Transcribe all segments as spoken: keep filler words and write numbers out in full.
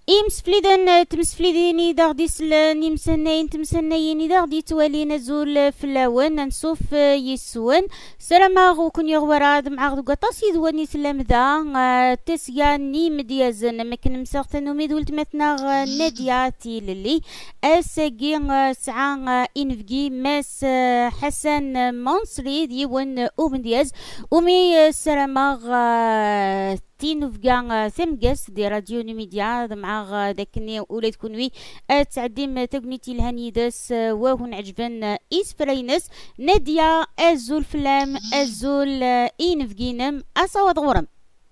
إمسفليدان تمسفليديني دا غدي سلان يمسناين تمسنايني دا غدي توالينا زول فلاون نسوف يسون سلامة غوكن يغوراد مع غدو قطاس يدواني سلام دا تسياني مديازن مكن مساقتن وميد ولتمتنا نادياتي للي أساقي سعان إنفقي ماس حسن منصري ديوان أوبن دياز ومي سلامة تينو فقا ثمقس دي راديو نميديا مع داكني ولاد كونوي تعديم تقنيتي الهنيدس وهون عجبن إيس فرينس نادية أزول فلام أزول إينفقينم أصوات غورم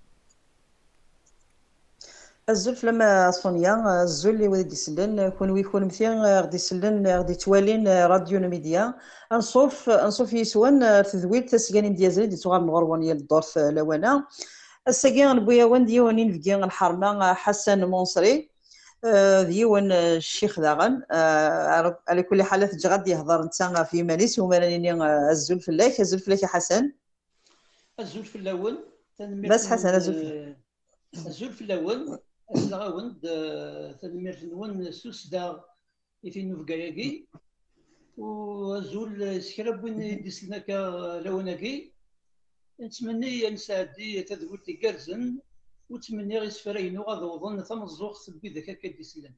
الزلف لما صونيا الزول اللي ودي يسلن كون ويكون مثيان غادي يسلن غادي توالين راديو ميديا انصوف انصوف يسوان تذويل تسياني مديازل دي صغار مغربانيه للدورف لوانا الساقي بويا وان ديوانين فكين الحرمه حسن منصري ديوان الشيخ داغن على كل حال تجغد يهضر نتا في ماليس ومالاني الزول فلاك الزول فلاك حسن الزول في الاول بس حسن الزول الزول في الاول الغاوند تنمير نون سوسدا في نوفكاياكي وزول سكراب وين ديسلناك لوناكي نتمنى نساعدي تذكر تيكارزن وتمنى غير سفرينو غادوضن تمزوق تبي ذاك كديسلان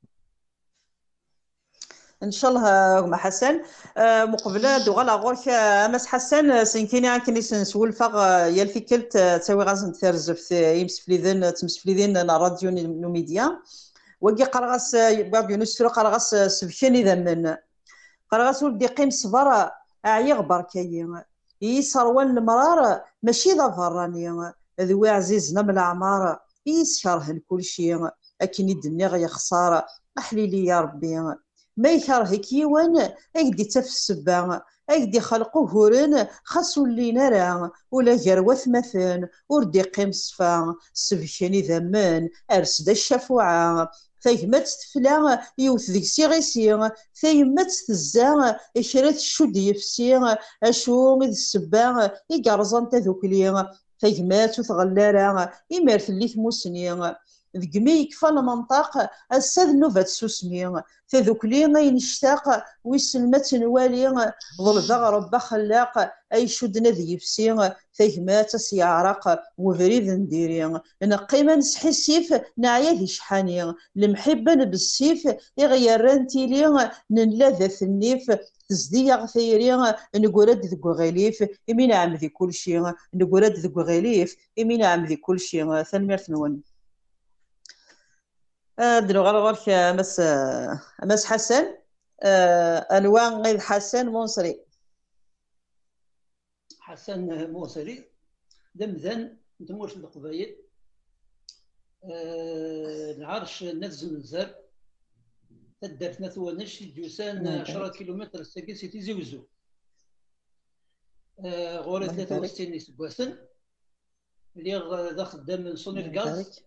ان شاء الله مع حسن مقبله دوغالا غورك امس حسن سنكيني عاكني سنسولفا يا الفكلت تساوي غازن ترزف يمسفليذن تمسفليذن راديو نوميديا وكي قرغاس باب يونس قرغاس سبشني ذمن قرغاس ولدي قيم صبر اعي غبر كاي يسروان المرار ماشي ذا فراني ذوي عزيزنا من العمار يسكره لكل شيء اكن يدني غير خساره احليلي يا ربي ما يكرهك يوان اكدي تفسبا اكدي خلقو هورن خاصو لينا راه ولا جروث مثلا وردي قيم صفا سبشاني ذمان ارسد الشفوعه ثيمات تفلا يوث ذيك سيغيسي ثيمات تزا اشرات الشد يفسي اشو غيد السبا يقرزان تذوكلي ثيمات وثغلارا يمارث اللي ثموسني ذكمي يكفى المنطق الساد نوفات سوسمي تذوكلي غين اشتاق ويسلمت نوالي ظل رب خلاق اي شدنا ذي يفسي ثيمات سيعرق وفريد نديري نقيمة نسحي السيف نعيا ذي شحاني المحبة بالسيف يغيران تيلي ننلاذ النيف تزدي غثيري نقولد ذكو غليف يمين عم ذي كل شيء نقولد ذكو غليف يمين عم ذي كل شيء ثنمير ثنون دلو غير غيرك مس مس حسن انواع غير حسن منصري حسن منصري دمذن دموش القبايل العرش نزل الزر تدرت نثوانش جوسان عشرة كيلومتر ساكي سيتي زوزو غورة ثلاثة وستين سبواسن اللي ذا خدام من صوني الغاز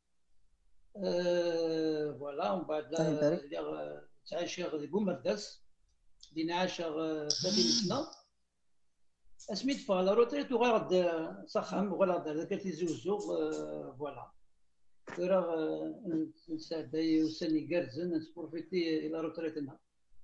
فوالا ومن بعد اللي تعايش غادي بومرداس اللي نعاش ثلاثين سنة اسميت فوالا روتريت وغاد صخم وغاد ذاك تيزوزو فوالا راه نساعد وساني كارزن نسبروفيتي الى روتريتنا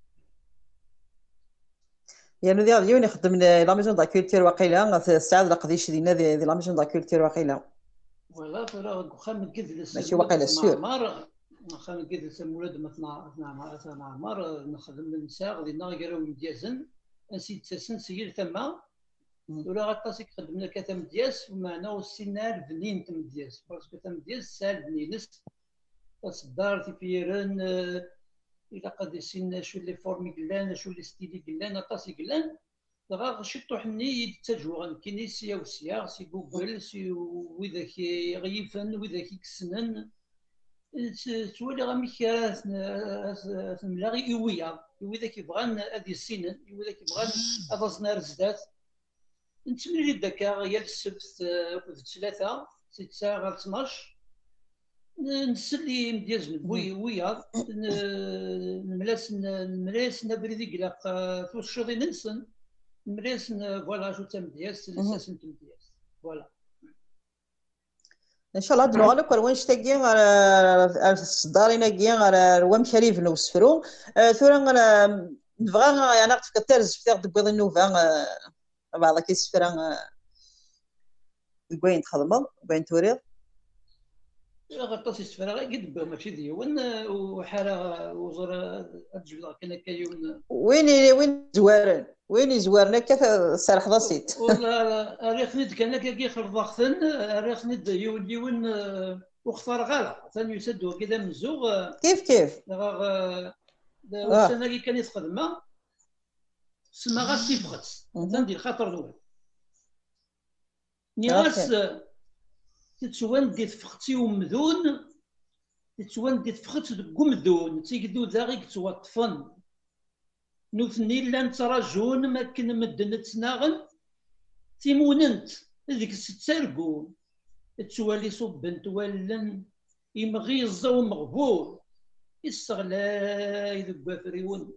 يعني ذي اليوم يخدم لا ميزون دا كولتور واقيلا الساعه القديش ديالنا ذي لا ميزون دا كولتور واقيلا فوالا فراه خام كدلس ماشي واقيلا سير معمر خام كدلس مولد مثنا مثنا معمر نخدم النساء غادي نغيروا مديازن نسيت تسن سير تما ولا غطاسك خدمنا كتم دياس ومعنا والسنار بنين تم دياس باسكو تم دياس سال بنينس تصدار تيبيرن الى قد السن شو اللي فورمي قلان شو اللي ستيلي قلان طاسي قلان دغا شتو حني يتجوغن كيني سيا وسيا سي جوجل سي وذا كي غيفن وذا كي كسنن تولي غامي كراس ملاغي يويا وذا كي بغان هذه السنن وذا كي بغان هذا زنار زدات نتمنى داك يا السبت ثلاثة ست ساعة غير اثناش نسلي مدياز بوي ويا نملاس نملاس نبريدي قلاق في الشوطي ننسن نملاس فوالا شو تم دياس لساس نتم دياس فوالا ان شاء الله هاد نغالك وين شتاقي على الصدارينا كي على روام شريف نو سفرو ثورا نبغى يعني نعرف كترز في تاع دبيض النوفا بعض كيسفرا وين تخدم وين توريض غطاس يسفر غير قد ماشي ديون وحاله وزر الجبل كان كيوم وين وين زوارن وين زوارنا كيف سرح ضسيت والله ريخ ند كان كي خرج ضغطن ريخ ند يولي وين وختار غالا ثاني يسدوا كذا من زوغ كيف كيف والسنه اللي كان يخدمها سما غاس تيفغت تندير خاطر دول نيغاس تتسواندي تفختي ومذون تتسواندي تفخت دك ومذون تيقدو ذاغي كتوطفن نوثني لان تراجون ما كن مدن تناغن تيموننت هذيك تتسرقون تسوالي صبن تولن يمغيظ ومغبور يستغلاي ذك فريون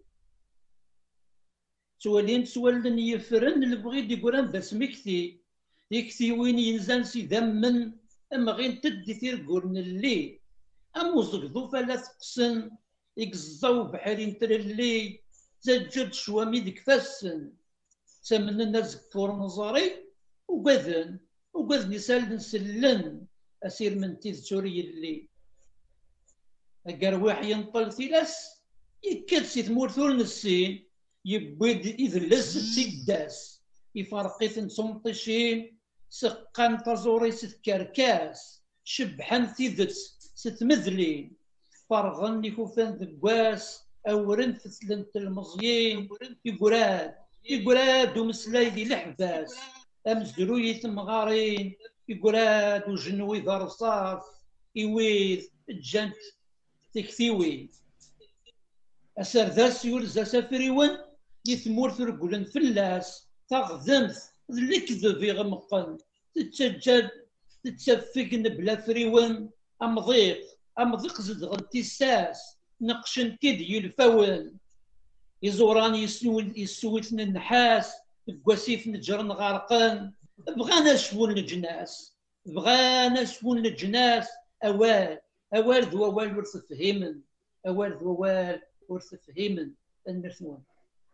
تولين تولن يفرن البغيد يقولن بس مكتي يكتي وين ينزل سي دمن اما غير تدي تيرقورن اللي اموزق ذو فلا تقسن يقزاو بحالين ترلي زجد شوامي ديك فاسن سمن الناس كور نظري وقذن وقذن يسال نسلن اسير من تيز سوري اللي اقرواح ينطل ثلاث يكاد سي ثمورثول نسين يبيد يذلس تيداس يفرقيثن سمطشين سقان تزوري ستكركاس شبحان ثيذت ستمذلين فرغن يكوفان ذقواس أورن تسلمت المزيين يقراد يقراد ومسلاي ذي الحباس أمزدروي تمغارين يقراد وجنوي ذا رصاف يويذ الجنت تكثيوي أسر ذا سيول ذا سافريون يثمور ثرقلن فلاس تغذمث الكذب يغمقن تتسجل تتسفقن بلا فريون أمضيق أمضيق زدغن تيساس نقشن كد يلفون يزوران يسوي يسويتن النحاس بقواسيف نجرن غارقان بغانا شفون الجناس بغانا شفون الجناس أوال أوال ذو أوال ورث فهيمن أوال ذو أوال ورث فهيمن المرثون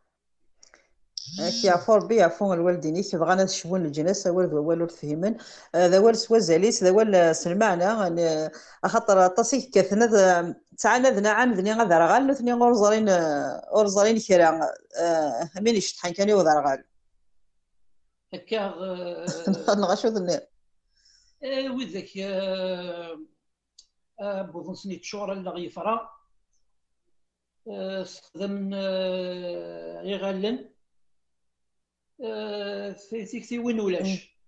كي عفور بي عفون الوالدين كي بغانا نشوفون الجناس اول اول تفهمن هذا هو سوازاليس هذا هو سلمعنا خاطر طاسيك كثنا تعانا ذنا عام ذني غادر غال ثني اورزرين اورزرين كرا مين يشطحن كان يوضر غال هكا نغاشو ذني وذاك ابو ظنسني تشور اللي غيفرا استخدم يغلن في تيكتي وين ولاش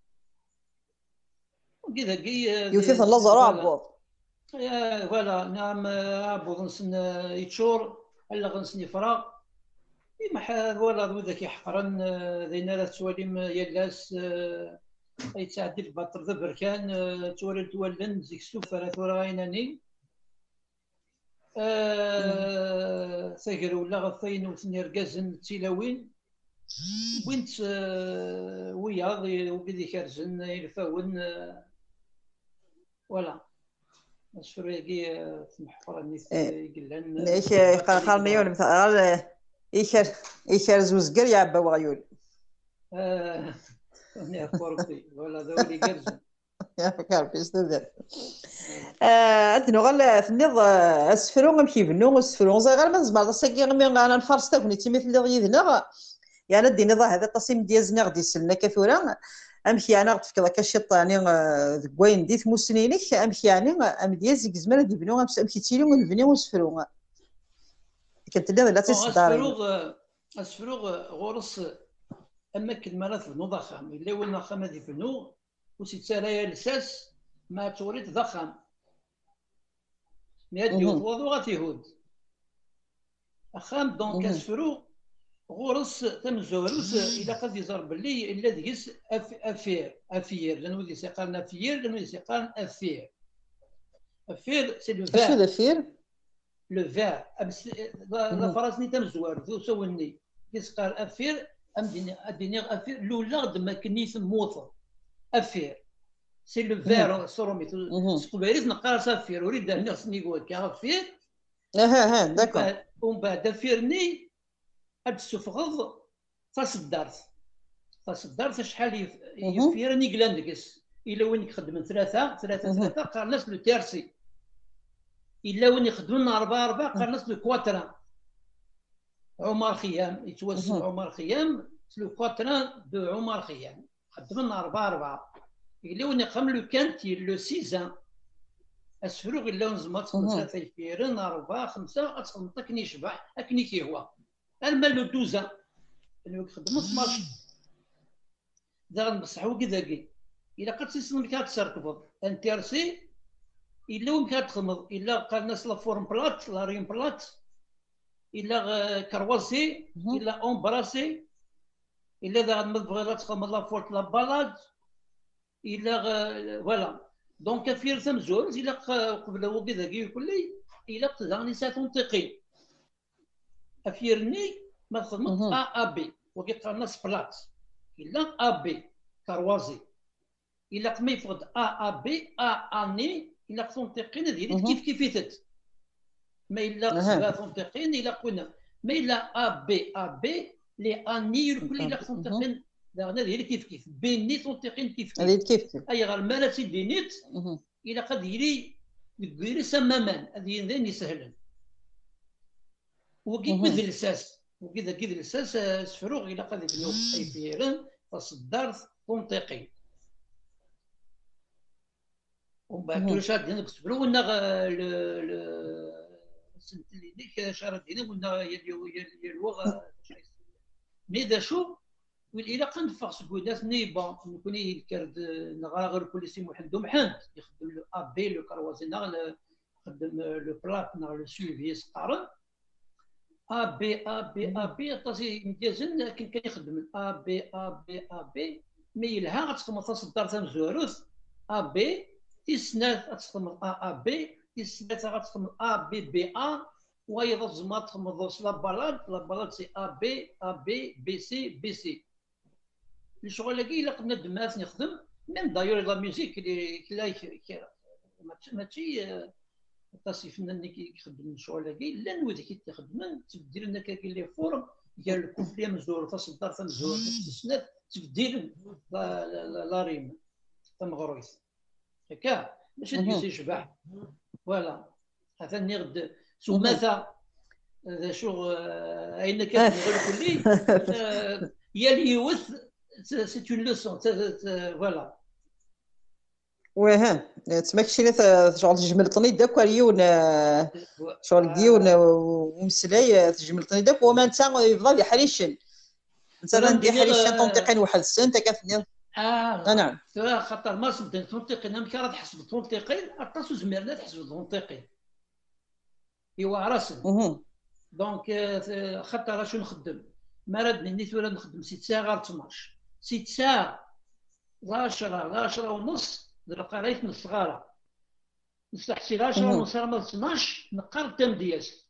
وكذا كي يوثيث الله زرع عبوض يا فوالا نعم ابو غنسن يتشور الا غنسن يفراغ ما فوالا ذاك يحقرن ذينا لا تواليم يلاس يتعدي البطر ذا بركان تولد تولن زيك سوف راه ثورا عيناني ثاقر ولا غفين وثني ركازن تيلاوين وينت وياض وبدي كارزن يلفاون ولا شريقي محفر الناس يقلن ايش خلخلني يوم مثلا ايش ايش زوز قريا بوايول اه انا كورتي ولا ذولي كارزن يا فكر في استاذ اه انت نغل في النض اسفرون مشي بنو اسفرون زي غير ما زعما صاكي غير انا نفرس تاكني تيمي اللي يدنا يعني دي نضا هذا التصميم ديالنا غادي يسلنا كثورا امشي انا غتفكر كشط يعني وين ديت مسنينك امشي يعني ام ديال زيك زمان دي بنو امشي تيلي ونبني ونسفرو كنت لا لا تصدر اسفروغ اسفروغ غورس اماكن مرات بنو ضخم الا وين خام هذه بنو وسيتسالايا الساس ما توريت ضخم ميادي وضو غاتيهود اخام دونك اسفروغ غورس تمزوروس الى قد يزار باللي الا ديس افير افير لانه دي سيقال افير لانه دي سيقال افير افير سي لو فار شنو افير لو فار لا فراسني تمزوار ذو سولني يسقال افير ام ديني اديني افير لولا ما كنيس موط افير سي لو فير سورومي سقبالي نقرا صافير وريد هنا خصني نقول كافير اها ها داكور ومن بعد فيرني هاد السفغض فاس الدارت فاس الدارت شحال يفيرني كلاندكس الا وين يخدم ثلاثه ثلاثه ثلاثه قارناس لو تيرسي الا وين يخدم اربعه اربعه قارناس لو كواتران عمر خيام يتوسم عمر خيام لو كواتران دو عمر خيام خدمنا اربعه اربعه الا وين يقام لو كانتي لو سيزان اسفروغ الا نزمات ثلاثه يفيرن اربعه خمسه اتخلطك نشبح اكني كي هو المال لو دوزان اللي يخدم اثناش داغ بصحو كذاكي الا قد تسلم كي تسركب انترسي الا وين كتخمض الا قال الناس لا فورم بلات لا ريم بلات الا كرواسي الا اونبراسي الا داغ مبغي تخمض لا فورت لا بالاد الا فوالا دونك فير ثم زوج الا قبل هو كذاكي كلي الا قدرني ساتنطقي افيرني ما خدمت ا ا بي وكيقال الناس بلات الا ا بي كروازي الا قمي يفقد ا ا بي ا اني الا تنطقين ديالي كيف كيفيتت ما الا قصبها تنطقين الا قلنا ما الا ا بي ا بي لي اني الكل الا تنطقين داغنا ديالي كيف كيف بيني تنطقين كيف كيف كيف كيف اي غير مالا سيدي نيت الا قد يلي ديري سمامان هذه ذاني سهلا وكي كذا الاساس وكذا كذا الاساس سفروغ الى قد يبنيو اي فيرن تصدرت تنطقي ومن بعد كل شهر ديالنا كتبرو ونا السنه اللي ديك شهر ديالنا ونا يلوغ مي دا شو والى قنفع سكودات نيبا نكوني الكرد نغرا غير كل سي محمد محمد يخدم لو ابي لو كروازي نغ يخدم لو بلاك نغ لو سويفي سقارن ا بي ا بي ا بي طاسي مديازن لكن كان يخدم ا بي ا بي ا بي مي يلها غتخدم تصدر تمزوروث ا بي تسنات غتخدم ا ا بي تسنات غتخدم ا بي بي ا وايضا زعما تخدم لا بالاد لا بالاد سي ا بي ا بي بي سي بي سي الشغل اللي الا قدنا دماس نخدم ميم دايور لا ميوزيك اللي كلاي ماشي طاسي فنان اللي كيخدم الشغل هكي لا نودي كي تخدم تبدل لنا كاين لي فورم ديال الكوفليه مزور تصدر تمزور تسنات تبدل لا ريم تمغرويس هكا باش تجي شبح فوالا هذا نغد سماثا هذا شغل اين كان كلي يا اليوث سي اون لوسون فوالا واه تسمى كشي شغل تجملطني داك وليون شغل ديون ومسلاي تجملطني داك وما انت يفضل يحريشن انت ندي حريشن تنطيقين واحد السنه انت كتني اه نعم خاطر ما صدق تنطيقين ما كان تحسب تنطيقين اطاسو زميرنا تحسب تنطيقين ايوا راسن دونك خاطر شنو نخدم ما رادني نيت ولا نخدم ست ساعه غير اثناش ست ساعه عشرة عشرة ونص قريت من الصغارى نستحسي عشرة ونص راه اثناش نقرا تام دياس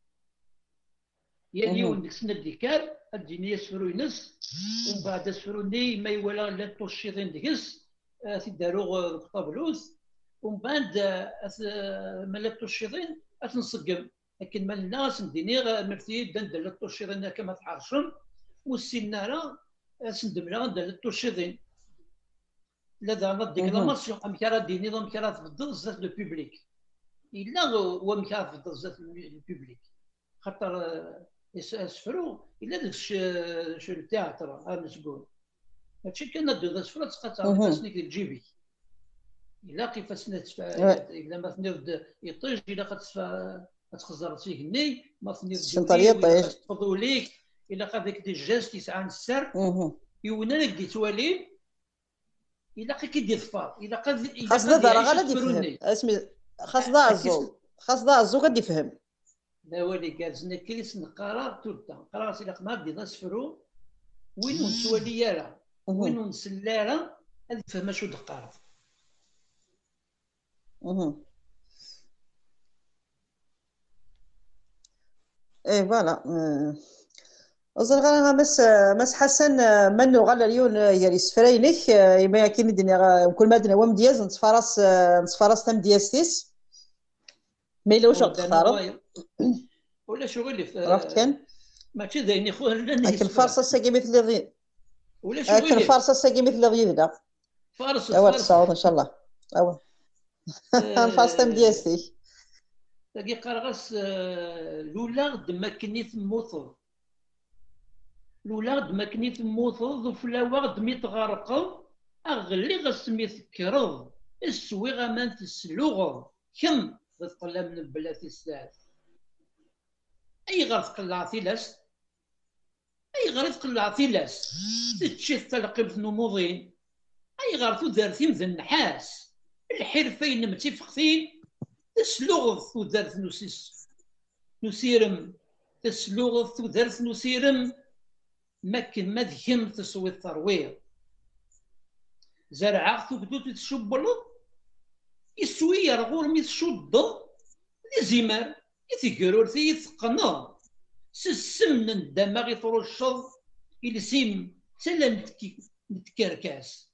يا اليوم ديك السنه ديكال اديني يسفرو ينس ومن بعد سفروني ما يولا لا طوشيطين ديكس تيدارو طابلوس ومن بعد مالا طوشيطين اتنصقم لكن ما الناس نديني مرتي دندل الطوشيطين كما تعرشن والسناره سندملا ندير الطوشيطين لا زعما ديكلاماسيون ام كرا دي نظام كرا تفضل زات لو بوبليك الا هو مكا تفضل زات لو بوبليك خاطر اسفرو الا داك شو التياتر انا تقول هادشي كان ندو اسفرو تقطع فاسني كتجيبي الا كيفاش نتفا الا ما تنرد يطيج الا خاص تخزر فيه الني ما تنرد تفضوا ليك الا قاد ديك دي جيست يسعى السر يونا لك دي توالي الا كيدير الفار الا قاد خاص دا راه غادي يفهم اسمي خاص دا عزو خاص دا عزو غادي يفهم لا ولي قال زنا كريس نقرا تولتا نقرا راسي لا ما دي نسفرو وين نسوالي يالا وين نسلالا هذه فهم شو دقاره اها اي فوالا وزرغا مس مس حسن منو غالا اليون يا سفراينك يما كاين دينا كل ما دنا وام دياز نتفرس نتفرس تم دياستيس ما الا واش ودانا تختارض غاير ولا شغل عرفت في كان ماشي دايني خو لانه اكل يسفر فرصه ساكي مثل ذي ولا اكل شغل فرصه ساكي مثل ذي لا فارس اوا فارس تصاوب ان شاء الله اوا نفرس تم دياستي تاقي قرغس لولا دما كني تموت لولا دما كني تموت وفلا دمي تغرق اغلي غسمي تكرض السوي غمان تسلوغ كم تطلع من بلاتي الساعات اي غير تقلع ثلاث اي غير تقلع ثلاث تتشي تلقب نموضين اي غير تدارتي مثل النحاس الحرفين متفقين تسلوغ تدارت نسيس نسيرم تسلوغ تدارت نسيرم ماكن ما ذكم تسوي الثروير زرعه تقدو تتشبلض يسوي يرغور مي تشد زمار يتقرور يتقنا سسمن الدماغ يطرشض يلسيم سلام نتكركاس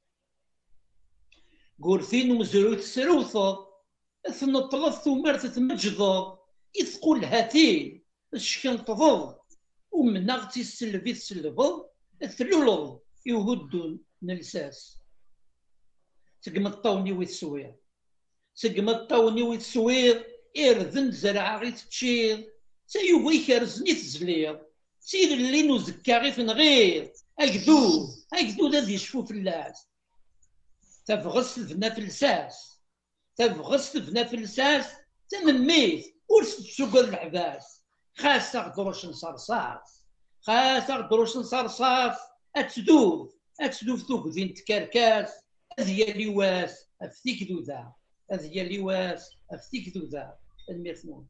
قورثين ومزروت تسروثض ثنطلط ثمار تتمجض يثقل هاتين الشكل تضض ومن اغتي السلفي تسلفض الثلولض يهدون نلساس سقم الطوني ويتسوير سقم الطوني ويتسوير إرذن زرع غي تشير سيوي كرزني تزلير سير اللي نزكا غي تنغير أكدود أكدود هذي يشفو في اللاس تفغس فينا في الساس تفغس فينا في الساس تنميت ورس تسوق العباس خاصة غدروش نصرصاص خاصة غدروش نصرصاص أتدوف أتدوف ثوب ذين تكركاس هذه لواس أفتيك ذوذا هذه لواس أفتيك ذوذا الميرثنون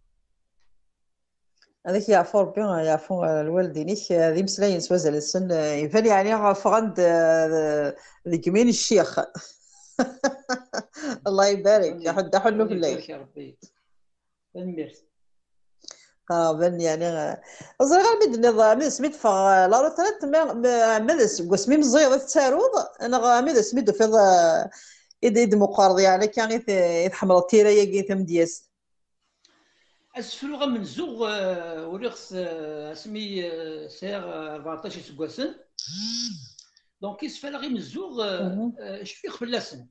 هذاك يعفو ربي يعفو الوالدين ذي مسلاين سوازل السن يفال يعني فغند ذيك مين الشيخ الله يبارك يحد حلو في الليل يا ربي الميرث اه بن يعني زرغ المد نظام سميت فغ لا روتريت مدس قسمي مزيض تسارود انا مدس سميتو في إد إد مقارض يعني كان يتحمل التيرة يجي ثم دياس أسفلو غا من زوغ وريخس اسمي سير أربعطاش سكواسن دونك يسفل غي من زوغ شفيق فلاسن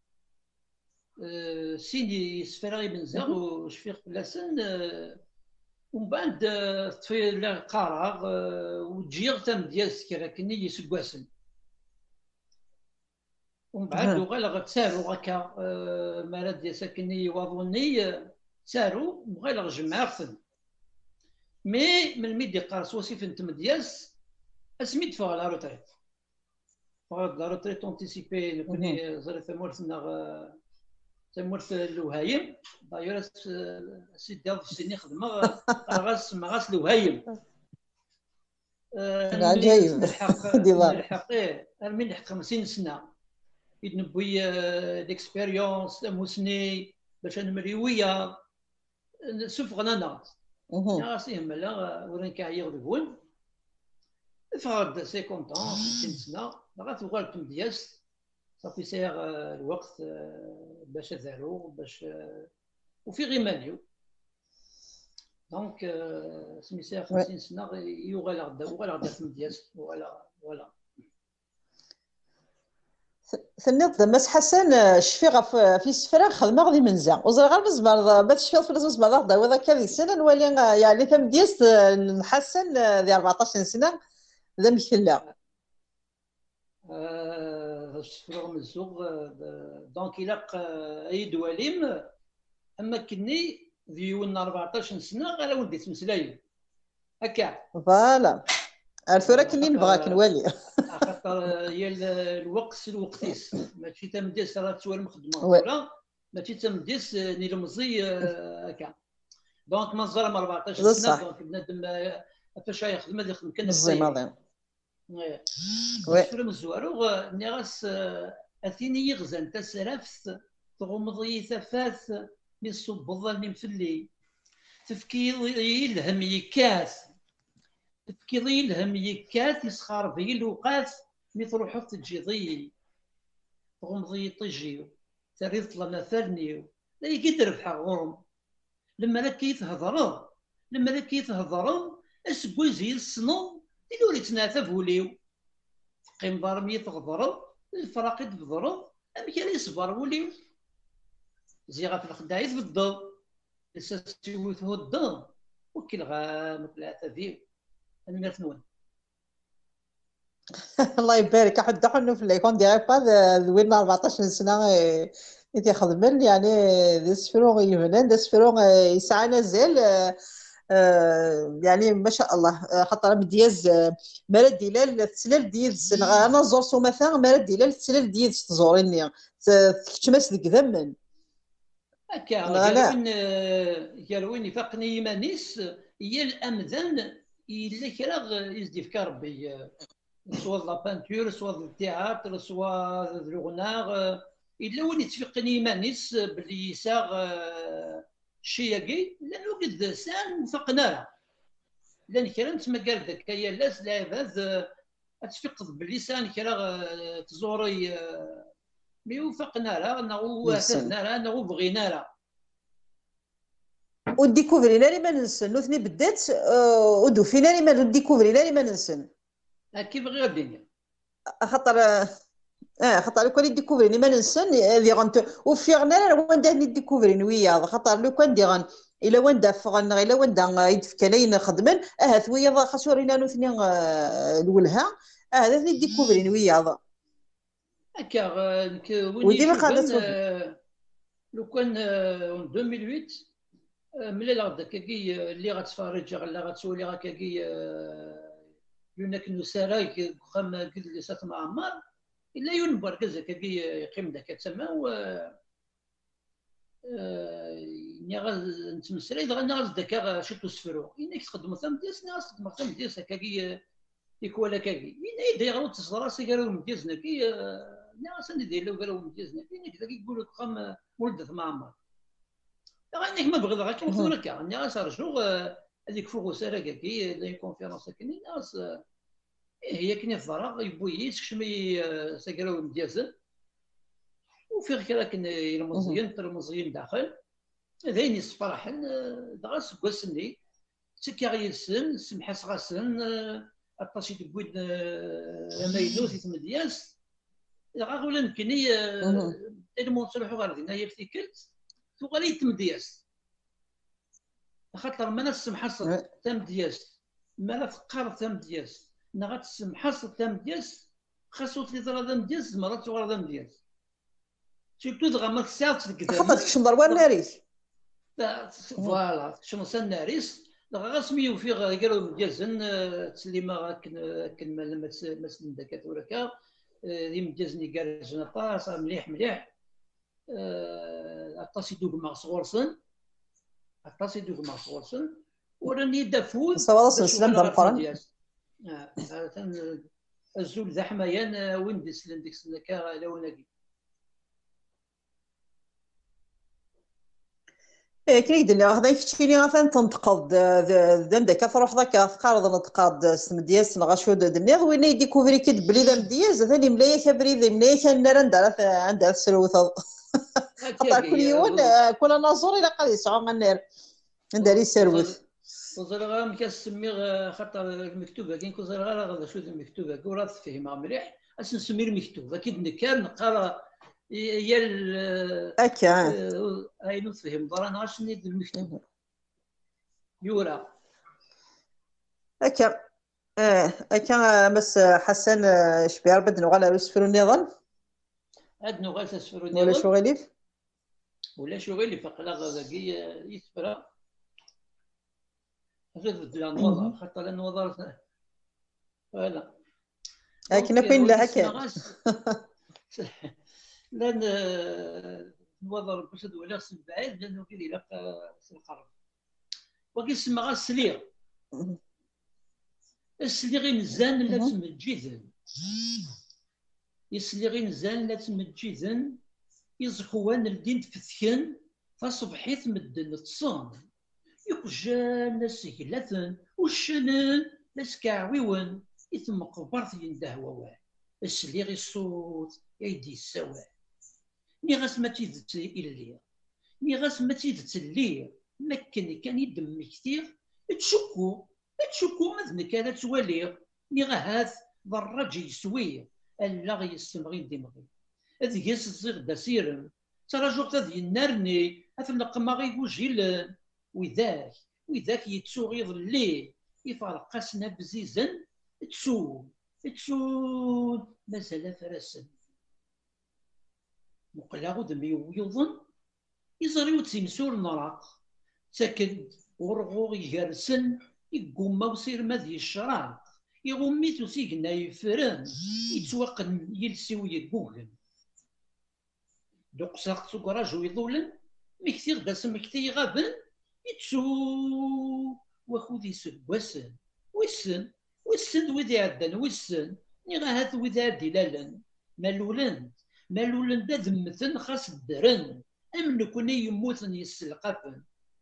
سيدي يسفل غي من زوغ وشفيق فلاسن ومن بعد طفي القرار وتجيغ تم دياس كرا كني يسكواسن ومن بعد وغالا تسارو هكا مراد ديال ساكني يواظوني سارو وغالا جمعتن مي من ميدي قارس وصيف نتم دياس اسميت فوق لا روتريت فوق لا روتريت اونتيسيبي كوني زرت ثمورتنا ثمورت الوهايم دايور سيدي ديال السني خدمه قراغاس مغاس الوهايم عجيب ديال الحق من الحق خمسين سنه يدنبوي ديكسبيريونس موسني باش نمريويا سوف غنانا يا سي ملا ورين كاعيغ دغون فرد سي كونطون خمسين سنه بغات تغال تم دياس صافي سير الوقت باش دارو باش وفي غيمانيو دونك سمي سير خمسين سنه يوغال غدا وغال غدا تم دياس فوالا فوالا ثنيت مس حسن شفيغ في السفرة خدمة غادي منزع وزرا غير بزبر ما تشفيغ في الزبر غدا وذا كذي سنة نولي يعني تم ديست نحسن ذي أربعطاش سنة ذا مكلا السفرة من السوق دونك إلاق أي دواليم أما كني ذيون أربعطاش سنة غير ولدي تمسلايم هكا فوالا الفرا كني نبغاك نولي خاطر هي الوقت الوقتيس ماشي تمديس راه تسوى المخدمه ولا ماشي تمديس نيلمزي هكا دونك ما زرم أربعطاش سنه دونك بنادم فاش يخدم هذا يخدم كان الزين وي وي فيلم الزوارو ني غاس اثيني يغزن تسرفت تغمضي ثفاث من صب الظل مفلي تفكير الهم يكاس تفكيضي لهم يكات يسخر بي الوقات مي تروحو تجيضي تغمضي طيجيو تريد لنا ثرنيو لا يقدر في حغورم لما لك يتهضروا لما لك يتهضروا اسكوي زي السنو اللي يتناثى فوليو قيم ضرمي تغضروا الفراقي تبضروا أم كان يصبر وليو زي غا في الخدايت بالضو لسا تسويته الضو وكل غا مثل ثلاثة أنا نون الله يبارك احد دخلنا في ليكون دي ايباد وين أربعطاش سنه يتي خدمن يعني دي سفرون يفنان دي سفرون يسعى زال يعني ما شاء الله حتى راه مدياز مراد ديال التسلال ديال السن انا زور سو مثلا مراد ديال التسلال ديال تزوريني تكتماس ديك ذمن هكا قال وين قال وين يفقني يمانيس هي الامذان الا كرا يزدي في ربي سواء لا بانتور سواء التياتر سواء الغناغ الا وين يتفقني يمانيس بلي يساغ شياكي لانه قد سان فقنا لان كرا نتما قال ذاك هي لاس لا هذا تفقد باللسان كرا تزوري مي وفقنا راه نغو وافدنا راه نغو بغينا راه وديكوفرينا لي ما ننسن نوثني بدات ودوفينا لي ما ديكوفرينا لي ما ننسن كيف غير الدنيا خاطر اه خاطر لو كان ديكوفريني ما ننسن اللي غنت وفيغنا راه وين داني ديكوفرين ويا خاطر لو كان ديغن الا وين دافغن الا وين دا يدفكنين خدمن اه ثويا خاص ورينا نوثني الولها اه ثني ديكوفرين ويا هكا وين وديما يشوفن قادت لو كان ألفين وثمانية ملي لا كاكي اللي غتفرج ولا غتسولي غا كاكي يونك نساراي خام قد لي سات معمر الا ينبر كذا كاكي يقيم داك تما و ني غا نتمسري دغا ناس داك شتو سفرو انك تخدم ثم ديس ناس تخدم ثم ديس كاكي يكولا كاكي اين يدير غلط تصراسي قالوا مديزنا كي ناس اللي دايروا قالوا مديزنا كاين كذا يقولوا خام ولد معمر غانيك ما بغيت غا كنقول لك الناس رجلو هذيك فوق ساره كي لي كونفيرونس كاين ناس هي كني في الضرا يبوي يسكشمي سكروا مديازن وفي كذا كن المزيان المزيان داخل ذين يصفرحن دغا سكوسني تكا يسن سمحس غاسن اطاشي تبويد مايلوث يتمدياس دغا غولا نكني المونصلحو غير دينا هي فتيكلت تغالي تمدياس خاطر ما نسمحص تمدياس ما لا فقار تمدياس نا غتسمحص تمدياس خاصو تلي تمدياس مرات تغرا تمدياس سيرتو دغا ما تساعدش لك خاطر كشمر وين ناريس فوالا شنو سن ناريس دغا غاسميو في قالوا مديازن تسليما غاكن كن ما سن داك وراكا دي مديازني قال جنطا صار مليح مليح اطاسي دوك مع صغورسن اطاسي دوك مع صغورسن وراني دافوز صوالص السلام ديال القران اه الزول ذا حمايان وين ديسلن ديك السنه كا لوناكي كي يدير هذا يفتيني مثلا تنتقد دام داك تروح ذاك تقارض نتقاد سمدياس غاشو دنيا وين يديكوفري كي بلي دام دياز ثاني ملايه كبريد ملايه كان نرند على عندها السلوثه خاطر كل يوم كل نازور الى قد يسعى من النار عندها لي سيروث وزر غا كنسمي خاطر المكتوبه كاين كوزر غا غا شوف المكتوبه كورا تفهمها مليح اش نسمي المكتوبه اكيد نكال نقرا هي هكا اي نفهم ضرنا شنو المكتوبه يورا هكا اه هكا بس حسن شبير بدنا ولا يسفروا النظام عندنا غير تسفروا ولا شو غيليف ولا شو غيليف فقلا غاكي يسفرا غير بدل النظر خاطر النظر فوالا لكن كاين لا هكا لان الوضع باش ولا خص بعيد لانه كاين الى في القرب وكيسمى غا السليغ السليغ نزان لا تمجيذن يسليغ نزان لا تمجيذن يزخوان الدين تفتكن فصبحيت مدن تصوم يقجان سهلة وشنن بس كعويون يتم قبرت ينده وواه السليغ الصوت يدي السواه ني غاس ما تيدت إلي ني غاس ما تيدت اللي مكن كان يدم كثير تشكو تشكو مذن كانت تواليغ ني غاهات ضرج يسوي الا يستمغي دمغي هذ ياس الزيغ دا سيرم تراجوك هذ ينارني اثنق ما غيوجيل وذاك وذاك يتسو غيظ الليل يفرق قاسنا بزيزن تسو تسو مازال فرسن مقلاغو دمي ويظن يزري وتسمسور نراق ساكن ورغوغ يجرسن يقوم وسير مذي الشراق يغمي تسيقنا يفرن يتوقن يلسيو يقوغن دوق ساق سكراجو يظولن مكثير داس مكثي غابن يتسو وخذ يسن وسن وسن وسن وذي عدن وسن ني غاهات وذي عدي لالن مالولن مالولن دا ذمثن خاص الدرن ام نكوني يموتن يسلقفن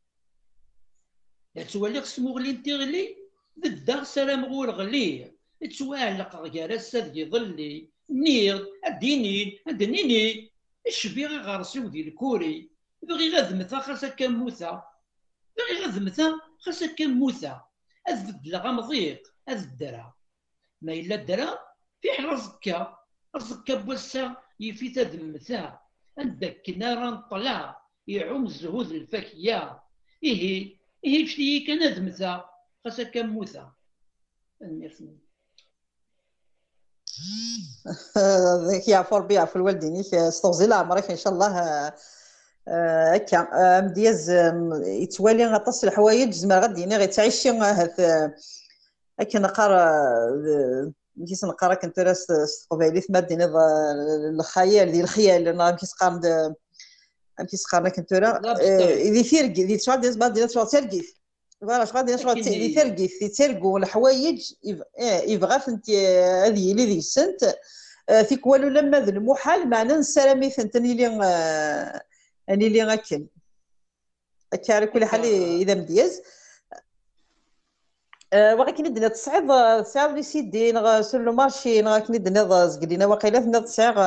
لا توالي سمو غلي تغلي بالدار سلام غور غلي تواعلق غير السد يظلي نير الدينين الدنيني الشبيغي غارسي ودي الكوري بغي غذمثا خاصة كان موثا بغي غذمثا خاصة كان موثا أذ غمضيق أذ الدرا ما إلا الدرا في رزكا رزكا بوسا يفيت ذمثا عندك نارا طلع يعوم الزهود الفاكية إيه إيه شتي كان ذمثا خاصة كان موثا النيرثني ذاك يعفو ربي يعفو الوالدين استغزي عمرك ان شاء الله هكا مدياز يتوالي غطس الحوايج زعما غادي غير تعيشي هذا هكا نقرا كيس نقرا كنت راس قبيلي في مدينه الخيال ديال الخيال انا كيس قام كيس قام كنت راه اللي فيرق اللي تشعل ديال مدينه شو ترقيف فوالا شغال ديال شغال اللي ترقيف يترقوا الحوايج يبغى فهمتي هذه اللي ذي السنت فيك والو لما ذا المحال معنا نسلامي فهمتني لي اني اللي غاكل هكا على كل حال اذا مدياز ولكن ندنا تصعيد تصعيد لي سيدي نغ سور لو مارشي نغ كندنا زقلينا واقيلا فينا تصعيد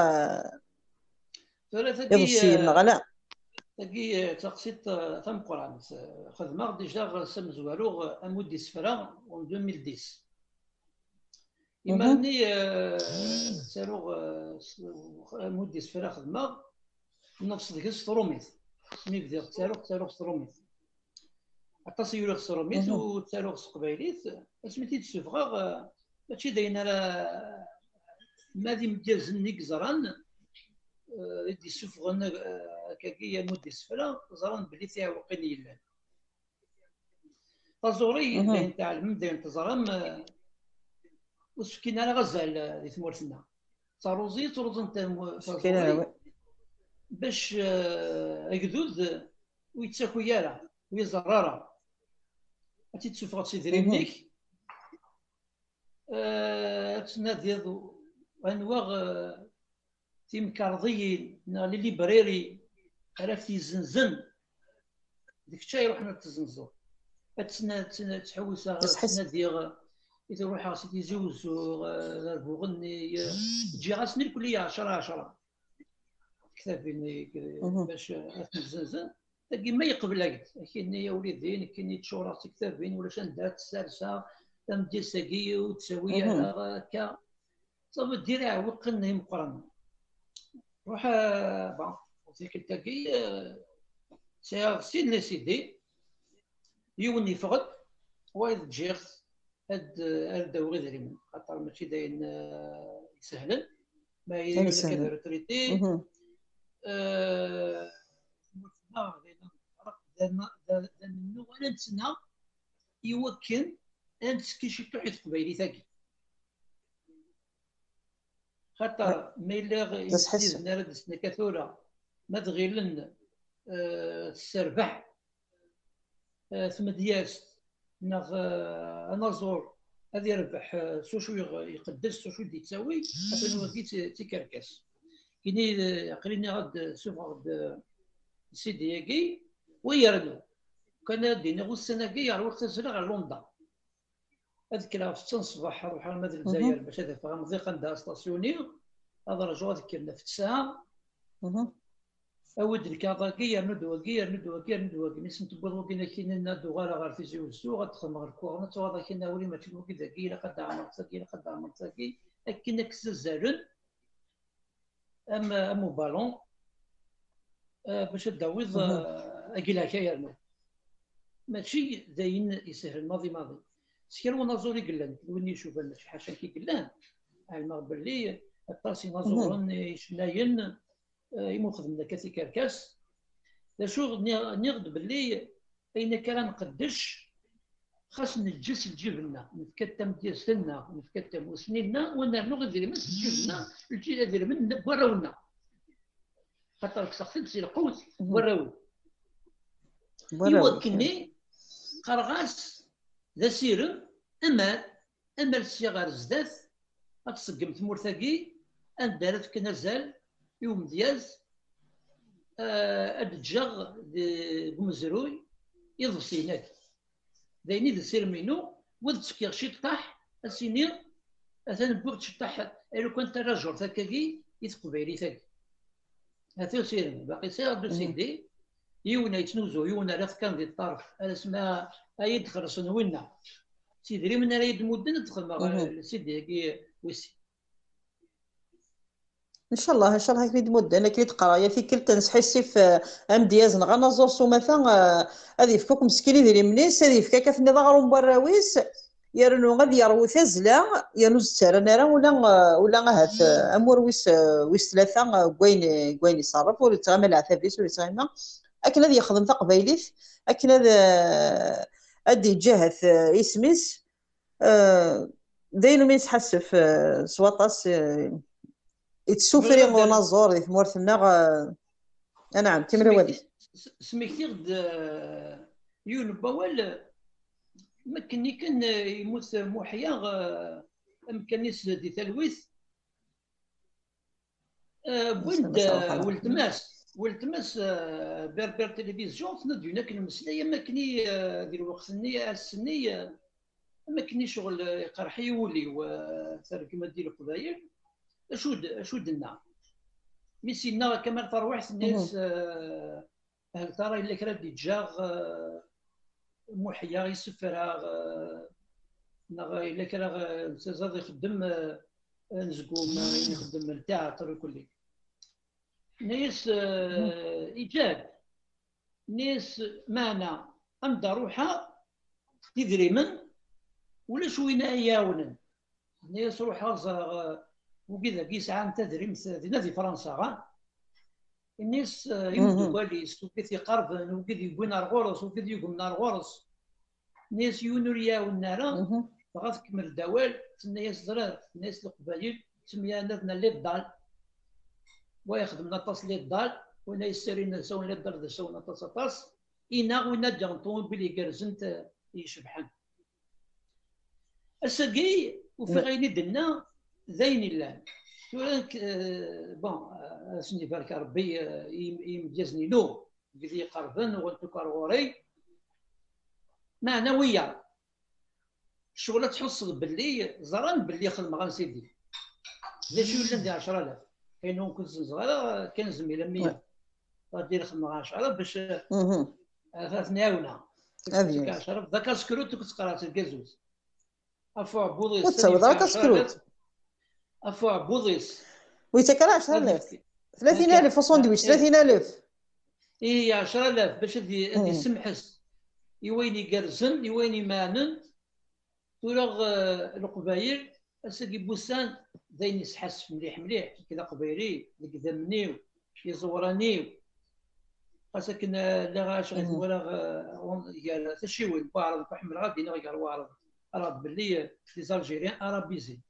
يضشي نغلا تاكي تقسيط ثم قران خدمه ديجا سم زوالو امود ديسفرا en deux mille dix يماني سالو امود ديسفرا خدمه نفس ديك ستروميت سمي بدير تاروخ تاروخ ستروميت عطاس يولي ستروميت و تاروخ قبايليت سميتي تسفغا ماشي داينا راه مادي مجاز نيك زران يدي سفغن كاكيا مودي سفلا زران بلي فيها وقين يلان تزوري داين تاع المدينة تزرم وسكينا على غزال دي ثمورتنا تروزي تروز نتا باش اكذوذ ويتساكو يالا ويزرارا هاتي تسفغ تسيدري منيك تنادي انواغ تيمكارضيين لي ليبريري عرفتي زنزن ديك الشاي رحنا تزنزو تسنا تحوس تنادي يروح سيدي زوزو بوغني تجي غاسني الكلية عشرة عشرة كتابيني باش تزنزن تلقي ما يقبل هكذا كاين يا وليدي كاين تشورا كتابين ولا شندات السالسه تمدي ساقي وتساوي هكا صافي ديرها وقن مقرن روح بون ديك التاكي سي سين سيدي يوني فقد وايد جيخ هاد هاد غير دريم خاطر ماشي داين يسهلن ما هي كذا ريتريتي ا ذا ذا منو انا نتسنى يوكل انت كيشي تحيد قبيلي ثاقي خاطر ميلاغ يسير نرد سنا كثوره ما تغيلن السربح ثم دياس نغ انا زور هذه يربح سو شو يقدس سو شو دي تساوي حتى نودي تيكركس كيني قريني غاد سوف غاد سيدي ياكي ويردو كان دينا غو السنه كي يروح تسرع على لوندا اذكر في ستة الصباح نروح على مدينه الجزائر باش هذا فهم ضيق عندها ستاسيوني هذا رجعوا ذكرنا في الساعه اود الكاظاكي ندوه كي ندوه كي ندوه كي نسمت بوضو كي كاين ندو غير غير في زيوزو غتخدم غير كورنت وهذا كاين ولي ما تشوفو كي ذاكي لا قد عمرت ذاكي لا قد عمرت ذاكي كاين كزازالن ام ام بالون باش تداوز اكيلا كاين ماشي داين يسهل ماضي ماضي سكر ونازوري قلان وين يشوف انا شي حاجه كي قلان المغرب باللي الطاسي نازورن يشناين يموخذ من كاسي كركاس لا شغل نغد باللي اين كان نقدش خاص نجلس الجبنه نتكتم ديالنا نتكتم وسنيننا ونرنو غير من الجبنه الجيل هذا من وراونا خاطر سقسيت سي القوت وراو يوكلني قرغاس ذا سيرم امال امال الصغار زدات اتصقم ثمورثاكي اندارت كنزال يوم دياز ادجاغ بمزروي يضسينات دايني ذا سير مينو ود تسكيغ شي طاح اسيني اثن بوغت شطاح لو كنت رجل ثاكاكي يتقبيلي ثاكي هذا سير باقي سير دو سيدي يونا يتنوزو يونا لا كان ذي الطرف هذا اسمها ايد خرصن وينا سيدري من رايد مدن تدخل سيدي كي ويسي ان شاء الله ان شاء الله كيد مده انا كي تقرا يا في كل تنسحسي في ام دياز نغا زور سومثا هذه فكوك مسكيني ديري منيس هذه فكا كفني ظهر مبراويس يرنو غادي يروي تزلا ينوز ترنا ولا ولا هات امور ويس ويس ثلاثه كوين كوين يصرف ولا تغامل عتابيس ولا تغامل اكن هذا يخدم تقبايليت اكن هذا ادي جهه اسميس داينو ما يتحسف سواطاس يتسوفري ونازور دي ثمورتنا نعم كمل والد سميتي غد يون بوال ما كني كان يموت محيا امكانيس دي تلويث ولد ولتماس ولتماس بربر تلفزيون تنادينا كنمسلايا ما كني ديال الوقت النية السنية ما كني شغل قرحي يولي وترجمة ديال القبايل اشود اشود لنا ميسينا كما تروح الناس هل ترى الا كرا دي جاغ محيا يسفرها الا كرا زاد يخدم نزقوم يخدم التياتر وكل ناس ايجاد ناس معنا عند روحها تدري من ولا شوينا اياونا ناس روحها وكذا كيس عام تدري في فرنسا غا الناس يمدو كواليس وكذا يقرب وكذا يقول نار غورس وكذا يقول نار غورس ناس يونوريا والنارا بغا تكمل الدوال الناس زرار الناس القبايل تسميها نادنا لي الدال ويخدم نطاس لي الدال ونا يسرين سوون لي الدار سوون نطاس طاس إنا ونا جانطون بلي كرزنت يشبحن الساقي وفي غيني دنا زين الله تورك بون اسمي بارك ربي يمجزني له قد قربن وغنتكر غوري معنويه الشغله تحصل باللي زران باللي خدم غير سيدي لا شي ولا ندير عشرة آلاف كاين كنت صغيره كان زميله مية غادي نخدم عشرة آلاف باش ثلاث نعاونه عشرة ذاك سكروت كنت قرات الكازوز افوا بوضي ذاك سكروت افوا بوضيس ويتكرا عشرة آلاف ثلاثين ألف وساندويتش ثلاثين ألف اي عشرة آلاف باش هذي هذي سمحس يويني كرزن يويني مانن تورغ القبايل اسكي بوسان داين يسحس مليح مليح كذا قبيلي كذا منيو يزورانيو خاصك لا غاش ولا قال تشيوي بعرض بحمل غادي قال واعرض عرض باللي في الجيريان ارابيزي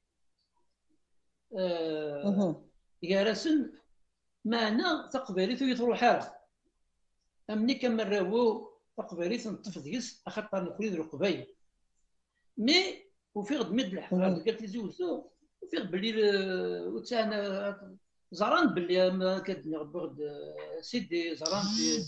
أه يارسن معنا تقبيريت يطروح حاله امني كمراو تقبيريت نطف ديس اخطر نخرج القبايل مي وفي غد مد الحفله قالت لي زوزو وفي غد باللي وتانا زران باللي ما كدني غد سيدي زران في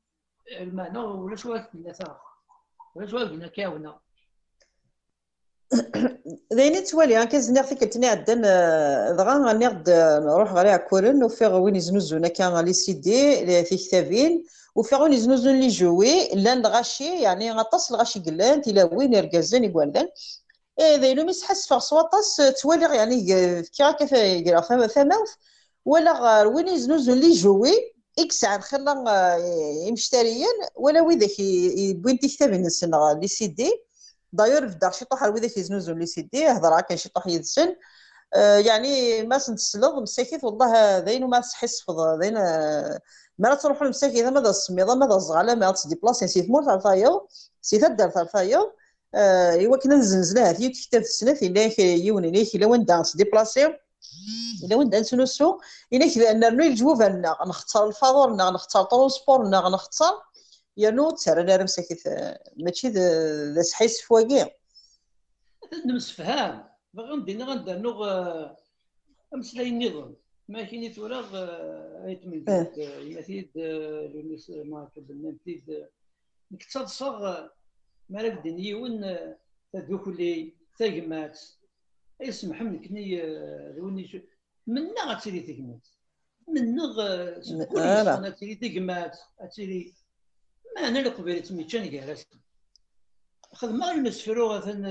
المعنى ولا شو قلنا ثا ولا شو قلنا كاونا دايني توالي كازنيغ فيكلتني عدن دغا غنيغ نروح غير عكورن وفيغ وين يزنوزونا كان لي سيدي في كتابين وفيغ وين يزنوزون لي جوي لان الغاشي يعني غطاس الغاشي قلان تيلا وين يركزن يقولن ايه داينو ميسحس فاغ سواطاس توالي يعني كي هكا فيقرا فما فماوث ولا غير وين يزنوزون لي جوي اكس عن خلا يمشتريين ولا ويداك يبوين كتابين السنه لي سيدي دايور في دار شي طوح ويداك يزنوزون لي سيدي هضر كاين شي طوح يدسن آه يعني ما سنتسلض مساكيت والله ذين ما تحس فض ذين ما تروح المساكيت ما ذا السميض ما ذا الزغاله ما تدي بلاصه سيت مور تاع الفايو سيت الدار تاع الفايو آه ايوا كنا نزنزلها في كتاب السنه الا يوني ليك الا وين دانس دي بلاصي الا وين دانس نسو الا كذا نرنو الجوفه نختار الفاضور نختار طروسبور نختار يانو تسرى لا مساكيت ماشي ذا سحيس فواكي نمسفهام باغي ندير غندير امسلاي النظام ما كاين توراغ ايت من يمثيد لونس ما كبلنا تيد نكتاد صاغ مالك دنيون تدوكلي تاجمات يسمح منكني ذوني منا غتسيري تاجمات منا كل انا تسيري تاجمات تسيري ما انا القبيله تميتشان كاراس خدمه المسفرو غثن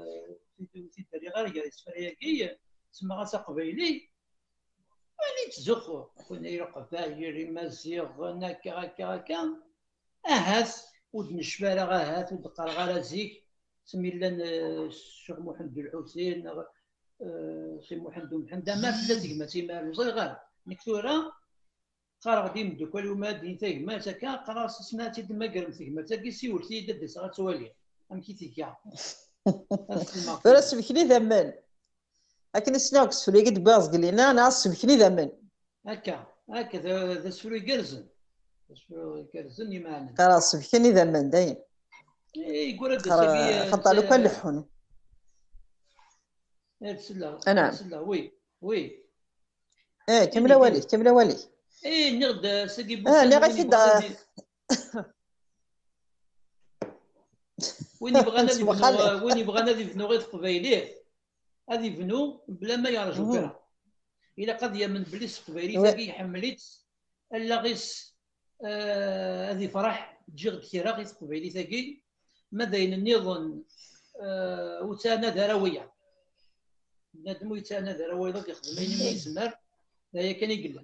في الدري غير جالس فرياكي تسمى غاسا قبيلي ماني تزخو كنا يرقب فاير مزيغ نكا هكا هكا اهات ود نشباله غاهات ود قرغره زيك سمي لنا الشيخ محمد الحسين سي محمد محمد ما فلا تيما تيما صغير نكثورا قرا غدي دوكا وما دين تيما تاكا قرا سمعتي دما قرم تيما تاكي سيولتي ددس غتوالي ام كي تيكا ولا سبكني ذمن لكن السنوك سوري قد باز قال لنا انا سبكني ذمن هكا هكا ذا سوري قرزن سوري قرزن يمانا خلاص سبكني ذمن داين اي يقول هذا ساقي خطا لو كان لحون ارسل نعم ارسل وي وي ايه كمله ولي كمله ولي ايه نغد ساقي بوسان اه اللي غيفيد وين يبغى نبنو وين يبغى نبنو غير قبيليه هذه بنو بلا ما يرجو كرا الى قضيه من بليس قبيلي ثاقي حملت الا غيس هذه آه فرح تجي غد كيرا غيس قبيلي ثاقي ما داين النظام آه وتانا درويه بنادم يتانا درويه ذاك يخدم اين ما يسمر هي كان يقول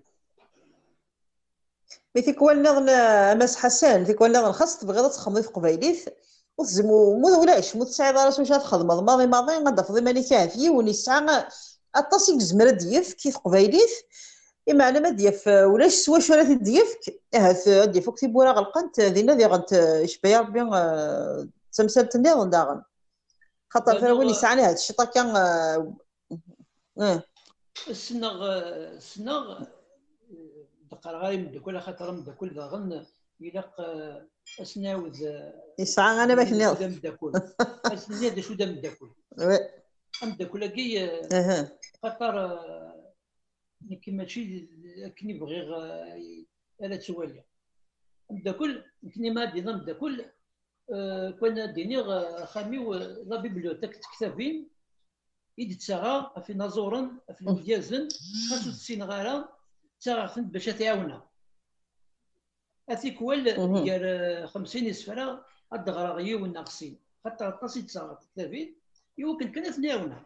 مي فيك والنظن امس حسان فيك والنظن خاص تبغي تخدمي في قبيليث وتزمو مو ولاش مو تسعي راسو واش تخدم ماضي ماضي غنضفضي ماني كافي ونسعى اطاسيك زمرا ديف كيف قبيليث اما انا ما ديف ولاش سوا شورات ديفك هات ديفك تيبورا غلقنت ذينا ذي غنت شبيا ربي تمثلت النظام داغن خاطر فين وين يسعني هاد الشيطان كان اه السنغ السنغ دقر غايم مدكل خاطر مدكل داغن يلاق اسناوذ يسعى انا باش ناض مدكل اسناوذ شو دم مدكل وي مدكل كي خاطر كيما ماشي كني بغي الا توالي مدكل كني ما دي مدكل كنا ديني خامي لا بيبليوتيك كتابين يد تساغا في نازورن في المديازن خاصو تسين غارا تساغا باش تعاونا هذيك وال ديال خمسين يسفرا الدغرا غيو الناقصين خاطر طاسي تساغا كتابين يمكن كنا ثناونا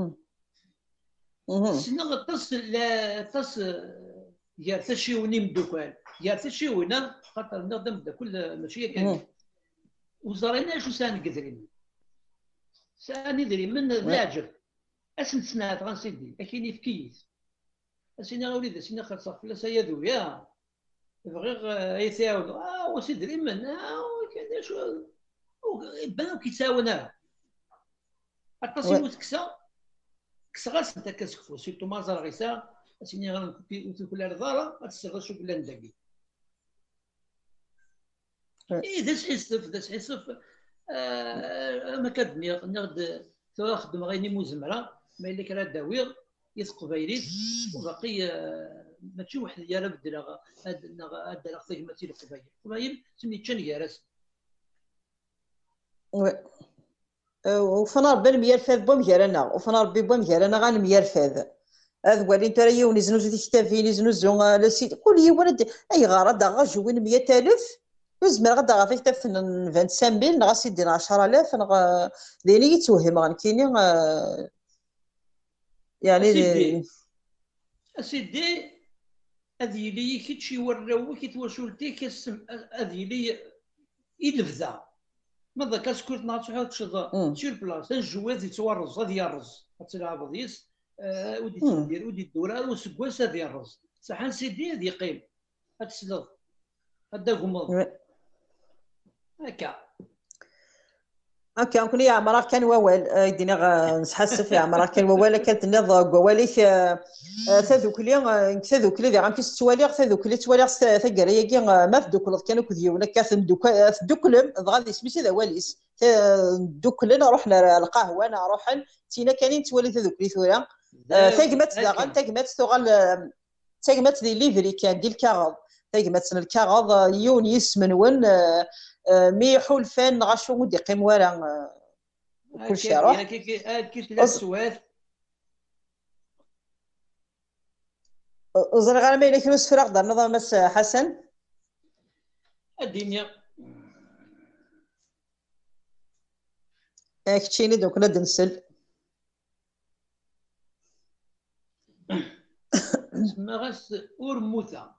سنا غطس لا طس ديال تشيوني مدوكال ديال تشيونا خاطر نخدم دا كل ماشي كان وزرينا شو سان قدرين ساني دري من العجب اسن سنات غنسيدي اكيني في كيس اسينا وليد اسينا خاصه فلا سيادو يا بغي يتعاود اه وسيدري من اه كذا شو بانو كيتساونا التصيب وتكسا كسا غاس انت كسكفو سيرتو مازال غيسا اسيني غنكوتي كل الدار غتستغل شو بلا ندقي اي داس حسف داس حسف ما كدني نغد تاخذ غيني مزمره ما الا كرا داوير يثقبيليت وباقي ماشي واحد ديالها بدلا هاد هاد الاخطيك ماشي القبايل القبايل سميت شان يارس وي وفنا ربي الميرفاذ بوم جارانا وفنا ربي بوم جارانا غان ميرفاذ هذا ولين ترى يوني زنوز ديك كتافين زنوز لا سيد قول لي ولد اي غرض غاجوين مية ألف زعما غدا غافيك تاف خمسين ميل نغا سيدي عشرة آلاف نغا ديني يتوهم غنكيني يعني اسيدي اسيدي هذه لي كي تشي وراو كي تواشولتي كاسم هذه لي يلفذا ما ذاك سكوت نهار تحاول تشد شي البلاص الجواز يتورز هذا يرز تلعب ضيس ودي تدير ودي الدوره وسكواس هذا يرز صح سيدي هذا يقيم هاد تسلط هذا غمض هكا هكا نكون يا عمرها كان ووال يدينا نسحسف يا عمرها كان ووال كانت نض قواليك ثذوك لي ثذوك لي غنكي ستوالي ثذوك لي توالي ثقريه كي ما تدوكل كانوا كذيونا كاثم دوك دوكلم غادي سميتي ذا واليس دوكلن نروح للقهوه نروح تينا كاينين توالي ثذوك لي ثورا ثقمت داغن ثقمت ثغال ثقمت دي ليفري كان ديال الكاغض ثقمت الكاغض يونيس منون مي حلفان غاشو ودي قيم ورا كل شيء روح كي كي كي ثلاث سوات وزر غير ما يليك نص فراغ دار نظام مس حسن الدنيا كتشيني دوك ند نسل ما غاس اور موتا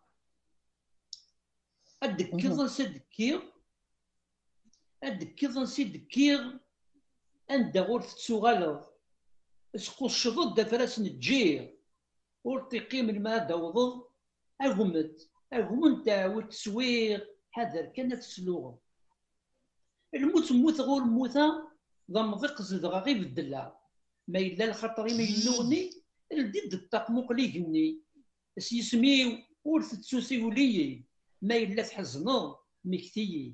ادك كذا صدكي ادك كذا صدكي عند غرفة تسوغالو اسقو الشضد دا فراس نتجير ورتقي من ما دوض اغمت اغمنت والتسوير حذر كان تسلوغ الموت موت غور موتا ضم ضيق زدغا غير بالدلا ما إلا الخطري ما ينوغني الديد الطاقموق لي قني سيسميو ورث تسوسي وليي ما إلا تحزنو مكتيي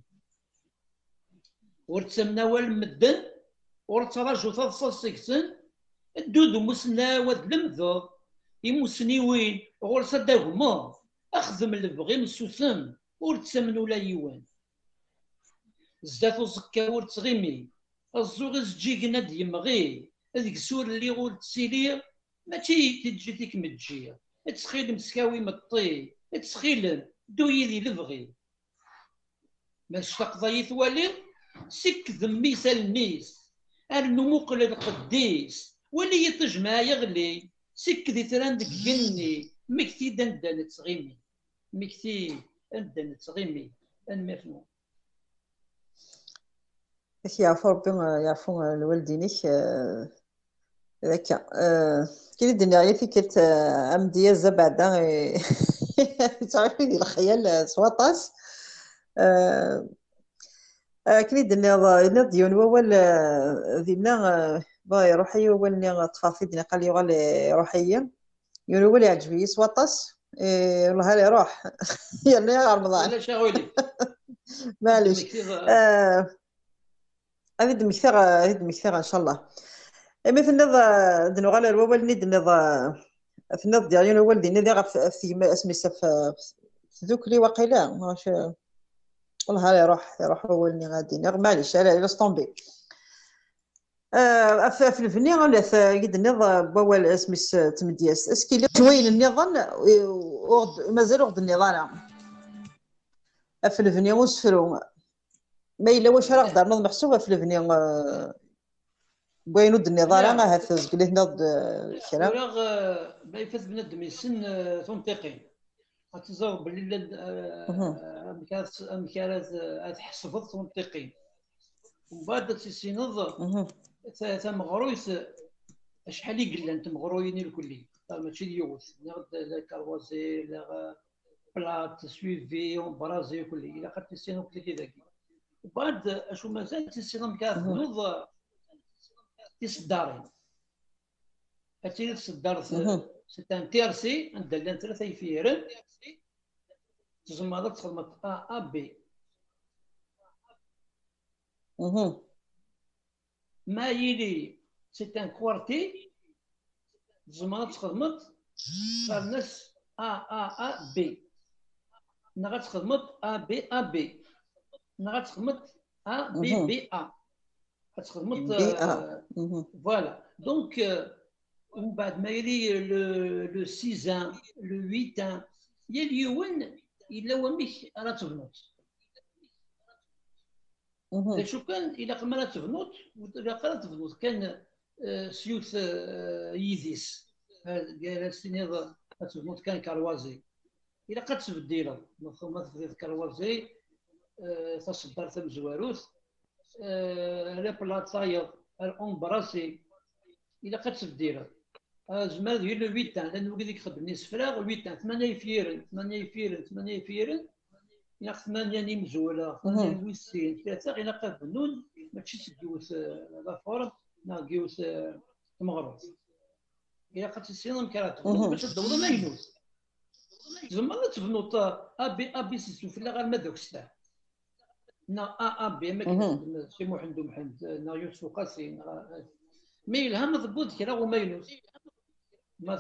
ورتسمنا والمدن ورتراجو تضصص سكتن الدودو مسنا واد لمذو يمسني وين غور صداهما أخذم البغي مسوسم ورتسمنو لا يوان زداتو زكا ورتغيمي الزوغز جيك ناد يمغي هذيك السور اللي غور تسيلير ماشي تجي فيك متجير تسخيل مسكاوي مطي تسخيل دوي ذي لبغي ماش تقضي ثوالي سك ذمي سالنيس ارنو مقل القديس ولي يتجمع يغلي سك ذي تراندك جني مكتي دندن تغيمي مكتي دندن تغيمي المفهوم يعرفوا ربي يعرفوا الوالدينك ذاك كي الدنيا غير فيك امديه زباده تعرفي ديال الخيال سواطاس كي الدنيا نض ديون وول دينا باغي روحي وول طفافي دينا قال لي غالي روحيه يون وول يعجبني سواطاس والله هلا روح يلا يا رمضان لا شاولي معليش هذه دمكثر هذه دمكثر ان شاء الله مي في النض دنو غالا الوال نيد النض في النض ديالي الوال دي نيد غا في اسمي سف ذوك لي واقيلا واش والله ها يروح يروح هو اللي غادي نغ معليش لا لا طومبي اه في الفني ولا قد النض بوال اسمي تمدياس اسكي لي شوين النظام مازال غد النظام في الفني وسفرو ما الا واش راه دار نظم محسوبه في الفني بغينو د النظاره ما هاثز قلت نض كلام وراغ ما يفز بنادم يسن تنطقي غتزوج باللي امكاز امكاز تحسبط تنطقي ومن بعد تسينض ثم غرويس شحال يقلا انت مغرويين الكلي ماشي اليوث لا كاروازي لا بلات سويفي برازي كلي الا قد تسينو كلي ذاك وبعد اشو مازال تسينو مكاز نوض تصدارين هاتي تصدار ستان تيرسي ندلان ثلاثة يفيرن تزمرت تخدمت ا ا بي ما يلي ستان كوارتي تزمرت تخدمت خرنس ا ا ا بي نغات تخدمت ا بي ا بي نغات تخدمت ا بي بي ا تخدمت بيئة. فوالا. دونك ومن بعد ما يلي لو سيزان لو ويتان يا اليوم الا وميك راه تبنوت. شو كان الا قمنا راه تبنوت ولا قرا تبنوت كان سيوت يديس قال سيني تبنوت كان كروازي الا قد تبديله ما تبديل كروازي تصدر ثم زواروث لا بلاطايا اون براسي الا قد تبديله زمان هي لو ويتان لانه قد يخدم نيس فراغ ويتان ثمانية يفيرن ثمانية يفيرن ثمانية يفيرن يا ثمانية نيمزولا ثمانية ويسين ثلاثة إلا قد بنون ماشي تجيوث لافورم نا جيوث تمغرض إلا قد تسينا مكرات باش الدولة ما ينوث زعما تبنوط أبي أبي سيسوفلا غير ما دوك ستاه نا أ أبي ما كاين سي محمد محمد نا يوسف قاسي مي الهم ضبوط كرا وما ينوث ما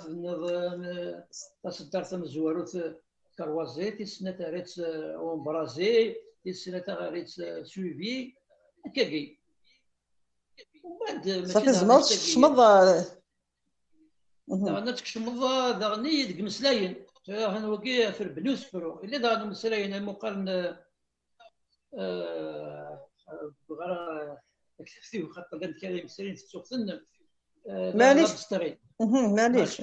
تصدر ثم زواروث كروازي تسنة ريت اون برازي تسنة ريت سويفي كاكي وبعد صافي زمرت شمض داغنا تكشمض داغني ديك مسلاين انا وكي في البلوس برو اللي داغنا مسلاين مقارن بغرا كتفتي خاطر قال كلام مسلاين في السوق ثن معليش معليش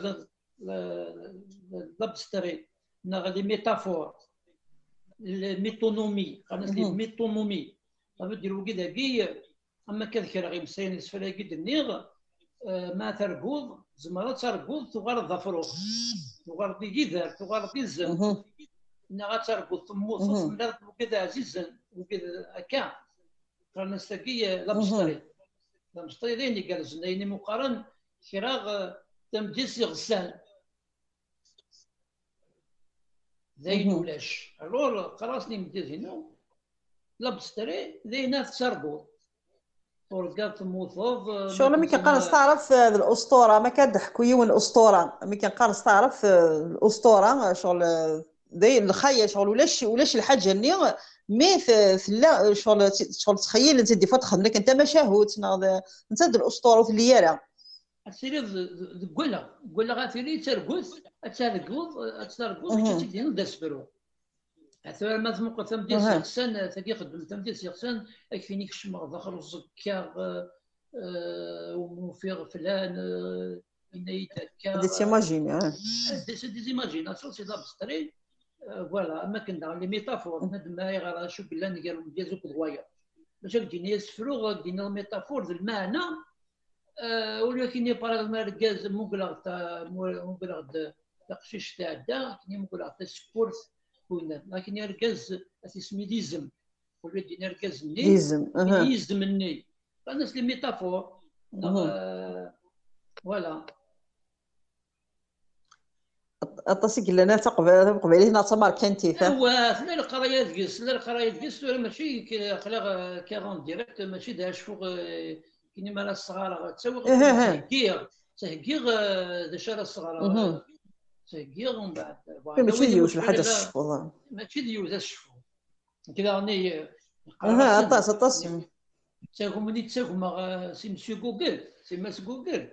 لابستري لي ميتافور الميتونومي قالت لي ميتونومي غادي ديروا كذا كي اما كذكر غير مساين السفلا كي النيغ ما ترقوض زمرات ترقوض تغرض ظفرو تغرض جيدار تغرض الزن نا ترقوض تموت تمرض وكذا عزيزا وكذا هكا قالنا استكي لابستري لابستري ديني قال زنيني مقارن فراغ تمجيسي غسان زين ولاش الور قراصني مديزينو لابستري زينا تسربو ورقات موثوف شغل ملي كنقارن تعرف الاسطوره ما كضحكوا يون الاسطوره ملي كنقارن تعرف الاسطوره شغل داي الخيا شغل ولاش ولاش الحاجه ني مي لا شغل شغل تخيل انت دي فوا تخدم لك انت مشاهد انت الاسطوره في اللياله السيري قولها قولها غاتيري ترقوث ترقوث ترقوث باش تدير داسبرو حتى ما تموق تمدير سيغسان تاكي خدم تمدير سيغسان يكفيني كشمغ داخل الزكاغ وموفيغ فلان إني تاكا دي تيماجيني دي دي زيماجيناسيون سي لابستري فوالا اما كندير لي ميتافور هاد ما غير شوف بلا نديرو ديالو كدوايا باش كديني يسفرو كدينا الميتافور ذا المعنى ولكن باراغ ركاز مقلغ تاع مقلغ تقشيش تاع دا كني مقلغ تاع سكورت كنا لكن ركاز اسمي ديزم ولا دينا ركاز ني ديزم ديزم الني فالناس لي ميتافور فوالا اطاسيك لنا تقبل قبيله هنا تمار كنتي فا هو لا القرايه تقيس لا القرايه تقيس ماشي خلاغ أربعين ديريكت ماشي داش فوق كيني مال الصغار تسوق تهكير تهكير داش الصغار تهكير ومن بعد ماشي ديوش الحاجه الشفوظ ماشي ديوش الشفو كذا راني اها اطاس اطاس تاهم اللي تاهم سي مسيو جوجل سي ماس جوجل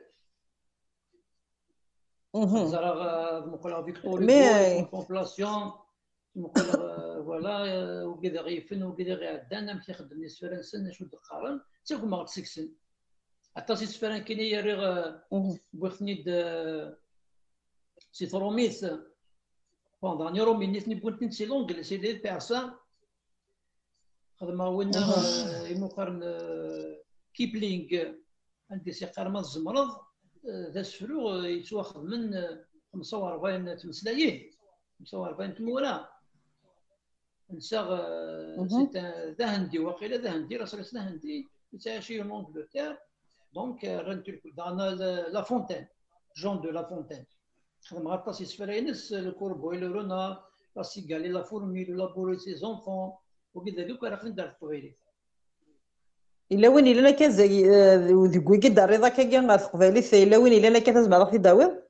زرا مقول فيكتوري كومبلاسيون مقول فوالا وكذا غيفن وكذا غيعدانا مشي خدم نيس فرنسا شو دقارن تاهم ما غتسكسن حتى سي سفران كاين يريغ بوخني د سي تروميس بوندان يورو مينيس ني بوت نسي لونغ سي دي بيرسون خدمه وين يمقارن كيبلينغ عندي سي قرمه الزمرض ذا سفرو يتواخذ من خمسة وأربعين تمسلايين خمسة وأربعين تمورا نساغ ذا هندي وقيله ذا هندي راسل ذا هندي يتعاشي من انجلتير دونك رانتو دانا لا فونتين جون دو لا فونتين خدم غطاس يسفرينس الكوربو الى رونا لا سيغالي لا فورمي لا بوري سي زونفون وكذا دوك راه خدم دار الطويلي الا وين الا كان زي ذوك كي دار رضا كاين غير القبالي الا وين الا كان تزعما راك داوي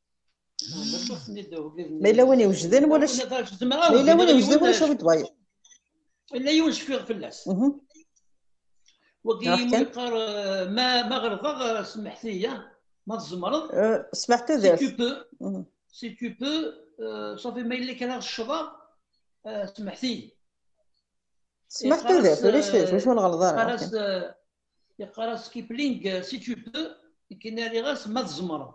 ما الا وين وجدان ولا ما الا وين وجدان ولا شوف طوايا الا يونش في الفلاس وكي يقار ما ما غرضا سمحتي ما تزمرض سمحتو سي ذاك تو بو سي تو بو صافي ما إلا كان الشضا سمحتي سمحتو ذاك علاش واش من غلط يقراس يقراس كيبلينغ سي تو بو كيناري غاس ما تزمرض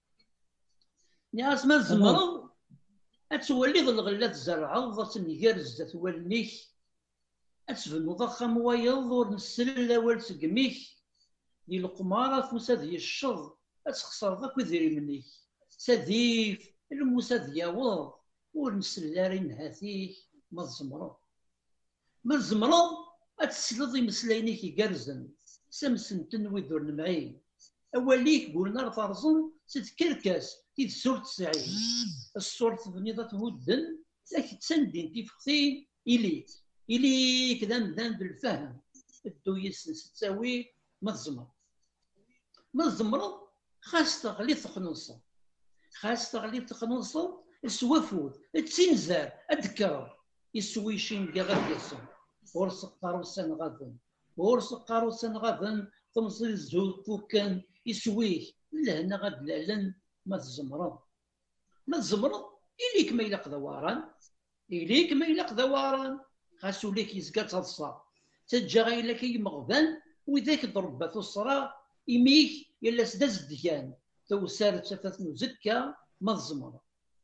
ناس ما تزمرض أتولي ظل الغلات زرعة تنجرز تولنيك أتفنو ضخم ويض ور نسل أول سقميك دي القمارة فساد الشر أتخسر ذاك وذري منيك سديف المساد ياوض ور نسل لارين هاثيك ما تزمرض ما تزمرض أتسلط مسلاينيك يقرزن سمسن تنوي ذور نمعين أوليك قولنا رفرزن ستكركاس تيسورت سعيد الصورت بنيضة هدن لكن تسندين تفختين إليك إليك ذا مدان بالفهم الدو يسنس تساوي ما تزمر ما تزمر خاص تغلي تقنص خاص تغلي تقنص السوافود تسنزار أذكر يسوي شين غير يسون ورس قاروسان غادن ورس قاروسان غادن تمصير الزوج فوكان يسويه لهنا غاد لعلن ما تزمرض ما تزمرض إليك ما يلاق دواران إليك ما يلاق دواران خاصو ليك يزكى تصا تجا غير لك يمغبان وذاك ضربات الصرا يميك يلا سداز الديان تو سارت شافت زكا ما تزمرض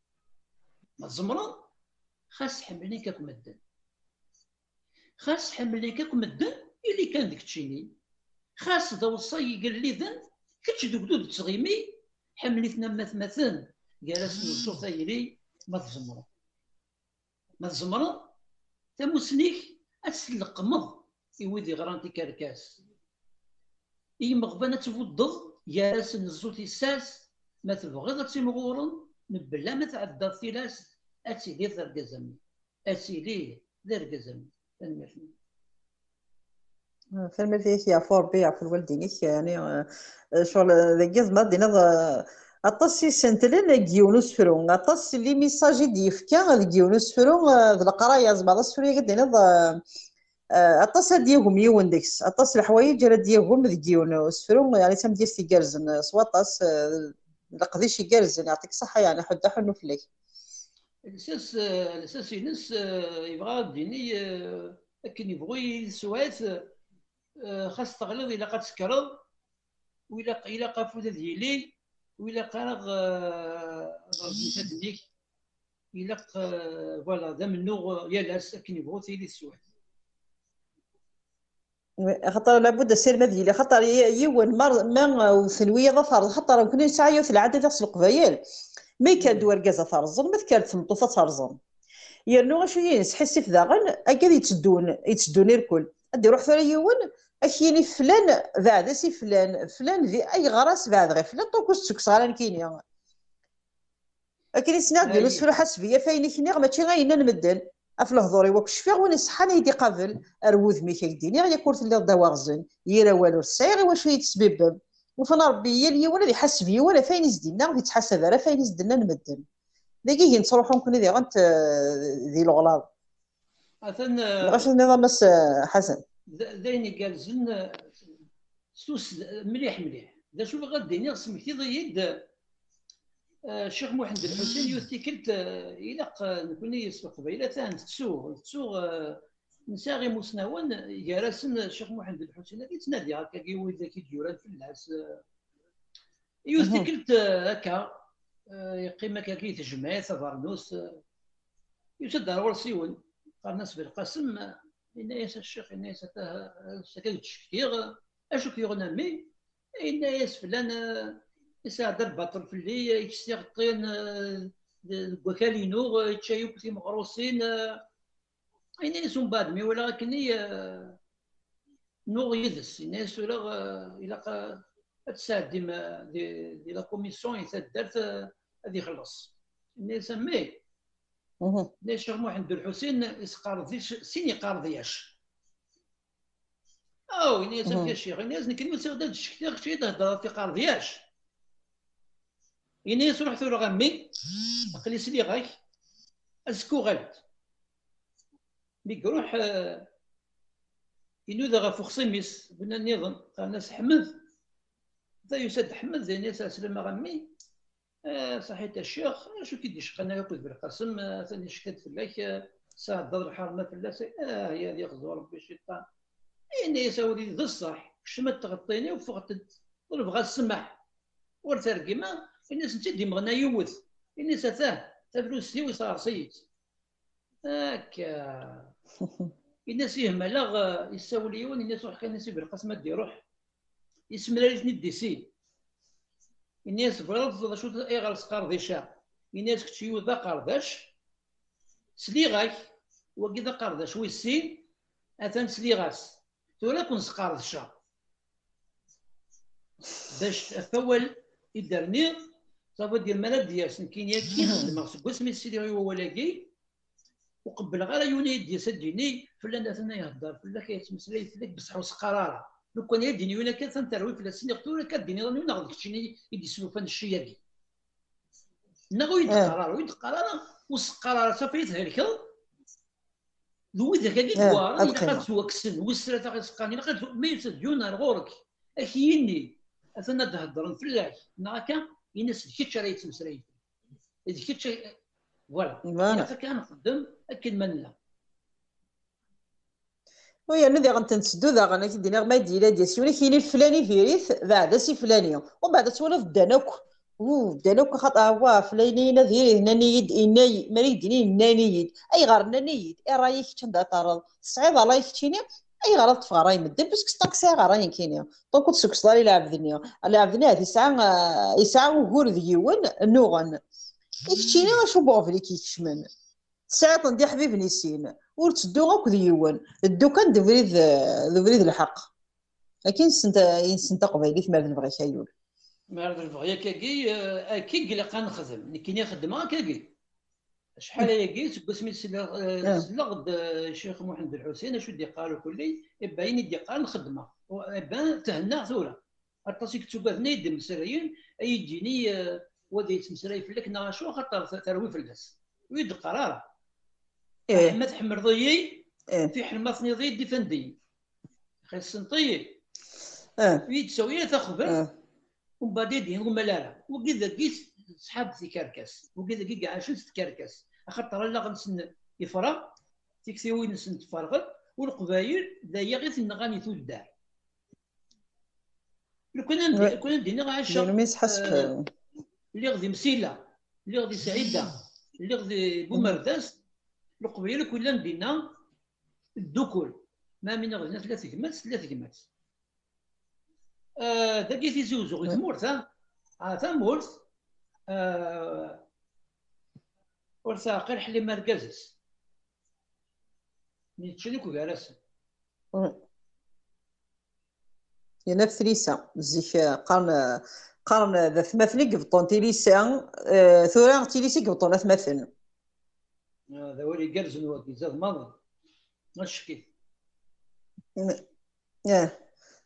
ما تزمرض خاص حملني كاك مدن خاص حملني كاك مدن اللي كان ديك تشيني خاص دوصي قال لي ذن كتش دبدود تغيمي حملتنا مثمثن جالس نوصو ثيري ما تزمرض ما تزمرض تموسنيك أتسلقمض يودي غرانتي كاركاس يمغبانة تفضض جالس نزوتي الساس ما تبغيض تيمغورن نبلا ما تعدى الثلاث أتيلي ذا القزمي أتيلي ذا القزمي تنمرني فيلم فيك يا فور بي في الوالدينيك يعني شغل ذا قزمة دينا أطاس سنتلين جيونوس فرون أطاس اللي ميساجي ديفكا هذا جيونوس فرون ذا القراية زعما سوريا قدينا أطاس ديالهم يون ديكس أطاس الحوايج راه ديالهم ذا جيونوس فرون يعني تم ديال تيكارزن سواطاس لقديش يكارزن يعطيك الصحة يعني حدا حنو فليك الأساس الأساس الناس يبغى ديني لكن يبغي سوات خاص تغلظ إلا قد سكرض وإلا إلا قافو ديالي وإلا قرغ غرزن تدنيك إلا فوالا ذا منو يالاس لكن يبغو تيلي سوات خاطر لابد سير مدينة خاطر يون مر ما وثنوية ظفر خاطر كنا نسعيو في العادة تاع القبايل مي كادو ركازة فرزن ما كانت مطوفة ترزن يرنو شويه نحس في داغن اكاد يتسدون يتسدون الكل ادي روح ثرى يون اكيني فلان بعد سي فلان فلان في اي غراس بعد غير فلان طوكوس تكس غير كينيا اكيني سناد ديالو سفر حسبيه فاين كينيا ماشي غاينا نمدن اف الهضوري وكشفي غون صحاني يدي قابل اروذ ميكا يديني غير كورت اللي داوا غزن يرا والو السايغ واش يتسبب وفنا ربي هي اللي ولا يحسب هي ولا فاين يزدنا ويتحسب راه فاين يزدنا نمدن دقيقة نصروحهم كنا ذي غنت ذي الغلاظ أثن غاش النظام بس حسن ذيني قال زن سوس مليح مليح ذا شوف غادي سميتي ضيد الشيخ محمد الحسين يوثيكلت إلاق نكوني يسبق قبيلة ثان تسوغ تسوغ نساغي مسناون جالسن الشيخ محمد الحسين هذه تنادي هكا كي ذاك الجيران في الناس يوثيكلت هكا يقيم كاكي تجمع ثفرنوس يسد رولسيون قال ناس بالقسم إن ياس الشيخ إن ياس سكايت شكتيغ أشو كيغنا مي إن ياس فلان يساعد البطل في اللي يكسيغ طين وكالينو يتشايوك في مغروسين إن ياس من بعد مي ولا كني نوغ يدس إن ياس ولا إلا تساعد ديما دي دي لا كوميسيون يتدارت هذه خلص اللي سميه اللي الشيخ محمد الحسين يسقارضيش سين يقارضياش او اللي سميه الشيخ الناس نكلموا سير داد الشكتير شي تهضر في قارضياش الناس روح ثورة غمي اقلي سلي غاك اسكو غلت بيك روح ينوذ غا فوخصيميس بنا النظام قال ناس حمد ذا يسد حمد زي ناس سلم غمي آه صحيت الشيخ شو كي ديش قلنا ياكل بالقسم آه ثاني شكت في الليك ساعة ضر الحرمة في الله آه هي هذه يخزو ربي الشيطان إني يسوي ذي الصح شمت تغطيني وفقت ضرب غا السمح ورثرقي ما الناس نتدي مغنى يوث الناس ثاه تفلوسي وصار سيد هكا الناس يهمل يساوي ليون الناس روح كان الناس بالقسمة دي روح يسمى لي ندي سي الناس فرض شو اي غير سقار ذي شا الناس كتشيو ذا قرداش سليغاك وكذا قرداش ويسين اثن سليغاس تولا كون سقار ذي شا باش اثول يدرني صافي ديال الملك ديالس كاين يا كي خدمه سكو سمي سيدي هو ولاكي وقبل غير يوني ديال سديني فلان اثنا يهضر فلا كيتمسلي فيك بصح وسقراره لو كان يديني ولا كان تنتروي في السن يقتلوا كديني راني ناخذ كشيني يدي سلوفان الشياكي نغو يدقرار ويدقرار وسقراره صافي يتهلك ذو ذاك كي كوا الا قد توكسن وسرا تاع سقاني لا قد ما يسديون غورك اكيني اثنا تهضرن فلاح ناكا ينس كيتش راه يتمسري اذا كيتش فوالا انا كنخدم اكيد منلا ويا ندي غنتنسدو ذا غنا كيدينا ما يدير ديال سيوني كاين الفلاني فيريث بعد سي فلاني ومن بعد تولف دانوك و دانوك خطا هو فلاني نذير هنا نيد اناي ما يديني نانيد اي غير نانيد اي رايك تندا طرد صعيب الله يكتيني اي غلط في غراي مدن باش كستاك ساعه غراي كاينه دونك تسكسلاري لعب الدنيا لعب الدنيا هذه ساعه يساعه وغور ديون نوغن يكتيني شو بوفلي كيكشمن ساعه ندي حبيب نيسين ورتدو غاك ديون الدو كان دبريد دبريد الحق لكن سنت سنت قبيلي في مرد البغي كايول مرد البغي كاكي اكي قال قا نخدم كي نخدم كاكي شحال هي كي تقسمي سلغد الشيخ محمد الحسين اش دي قالوا كلي باين يدي قال نخدمها بان تهنا ثوره الطاسيك تبغني يدي مسريين اي يجيني ودي يتمسري فلك ناشو خاطر تروي في الكاس ويد قراره إيه. أحمد حمرضيي إيه. في حلمة نضي دي فندي خيس سنطي إيه. يتسوي تاخذ إيه. ومن بعد يدين وملاله وكذا قيس سحاب في كركس وكذا قي عاشن تكركس خاطر لا غنسن يفرغ تيكسي وين نسن تفرغ والقبايل ذايا غير نغاني ثول الدار لو كنا ندير لو كنا ندير عاشق آه اللي غادي مسيله اللي غادي سعيده اللي غادي بومرداس القبيله كلها ندينا الدكول ما من غزنا ثلاث كمات ثلاث كمات آه داكي تيزوزو غير تمورت ها ها تمورت آه ورثا غير حلي مركزس نيتشليكو كارس يا نفس ليسا زيك قرن قرن ذا ثمثلي قبطون تيليسا ثورا تيليسي قبطون ثمثل هذا هو اللي قرز نوكي زاد ماضي مشكي ياه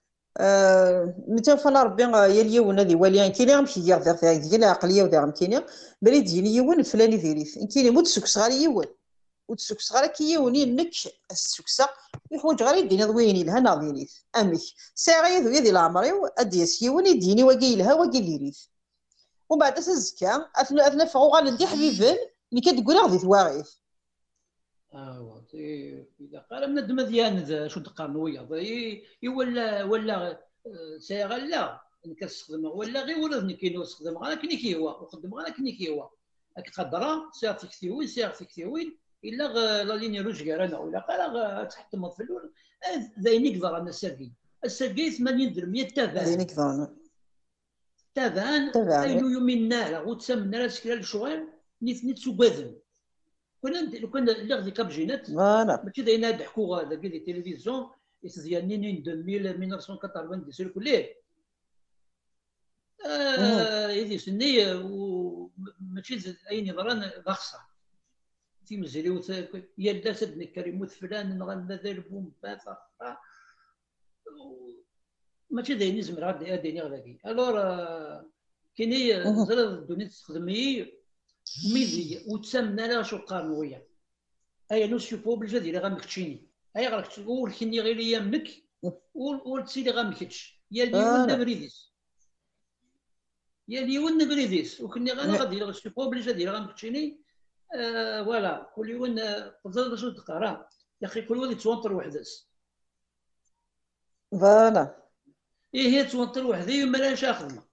متوفى ربي يا اليوم هذه وليان كاين غير مشي يغ ديال ديال العقليه وديال كاين بلي تجيني يوم فلاني ديريت كاين مو تسوك صغار يوم وتسوك صغار كيوني نك السكسه يحوج غير يدينا دويني لها ناضينيت امك ساعه يذوي ديال العمري اديس يوني يديني وكاي لها وكاي ديريت ومن بعد الزكاه اثنا اثنا فغو غندي حبيبان اللي كتقول غادي تواغيث اه اذا قال من الدم ديال شو تقارنوا ولا ولا ساغه لا كتستخدم ولا غير ولا كاين يستخدم غير كني كي هو وخدم غير كني كي هو راك قدره سير تكتيوي سير تكتيوي الا لا ليني روج كارانا ولا قال تحطم في الاول زينيك ضر انا السرقي السرقي ثمانين درهم تابان زينيك ضر تابان اينو يومنا لا وتسمى راه شكل الشغل نيت نيت سوغازن كنا لو كان اللي غادي كابجينات ماشي داينا يضحكوا هذا كي دي تيليفزيون يتزيانين ألفين ألف وتسعمية وثمانين كله اه يدي سني وماشي اي نظران ضخصه تيمزليو يا لا سدني كريم فلان غنذا بوم باطا ماشي دايني زمر غادي دايني غادي الور كايني زرا الدنيا تستخدمي ميدي وتسمى لا شو قانويه اي نو شوفوا بالجدير غنكتشيني اي غير تقول كني غير يمك ول تسيدي غامكتش يا اليوم نبريديس يا اليوم نبريديس وكني غانا غادي لغا سي بوبليج غادي لغا مكتشيني فوالا كل يوم تزاد شو تقرا يا اخي كل واحد يتوانطر وحدس فوالا ايه هي توانطر وحدي وما لاش خدمه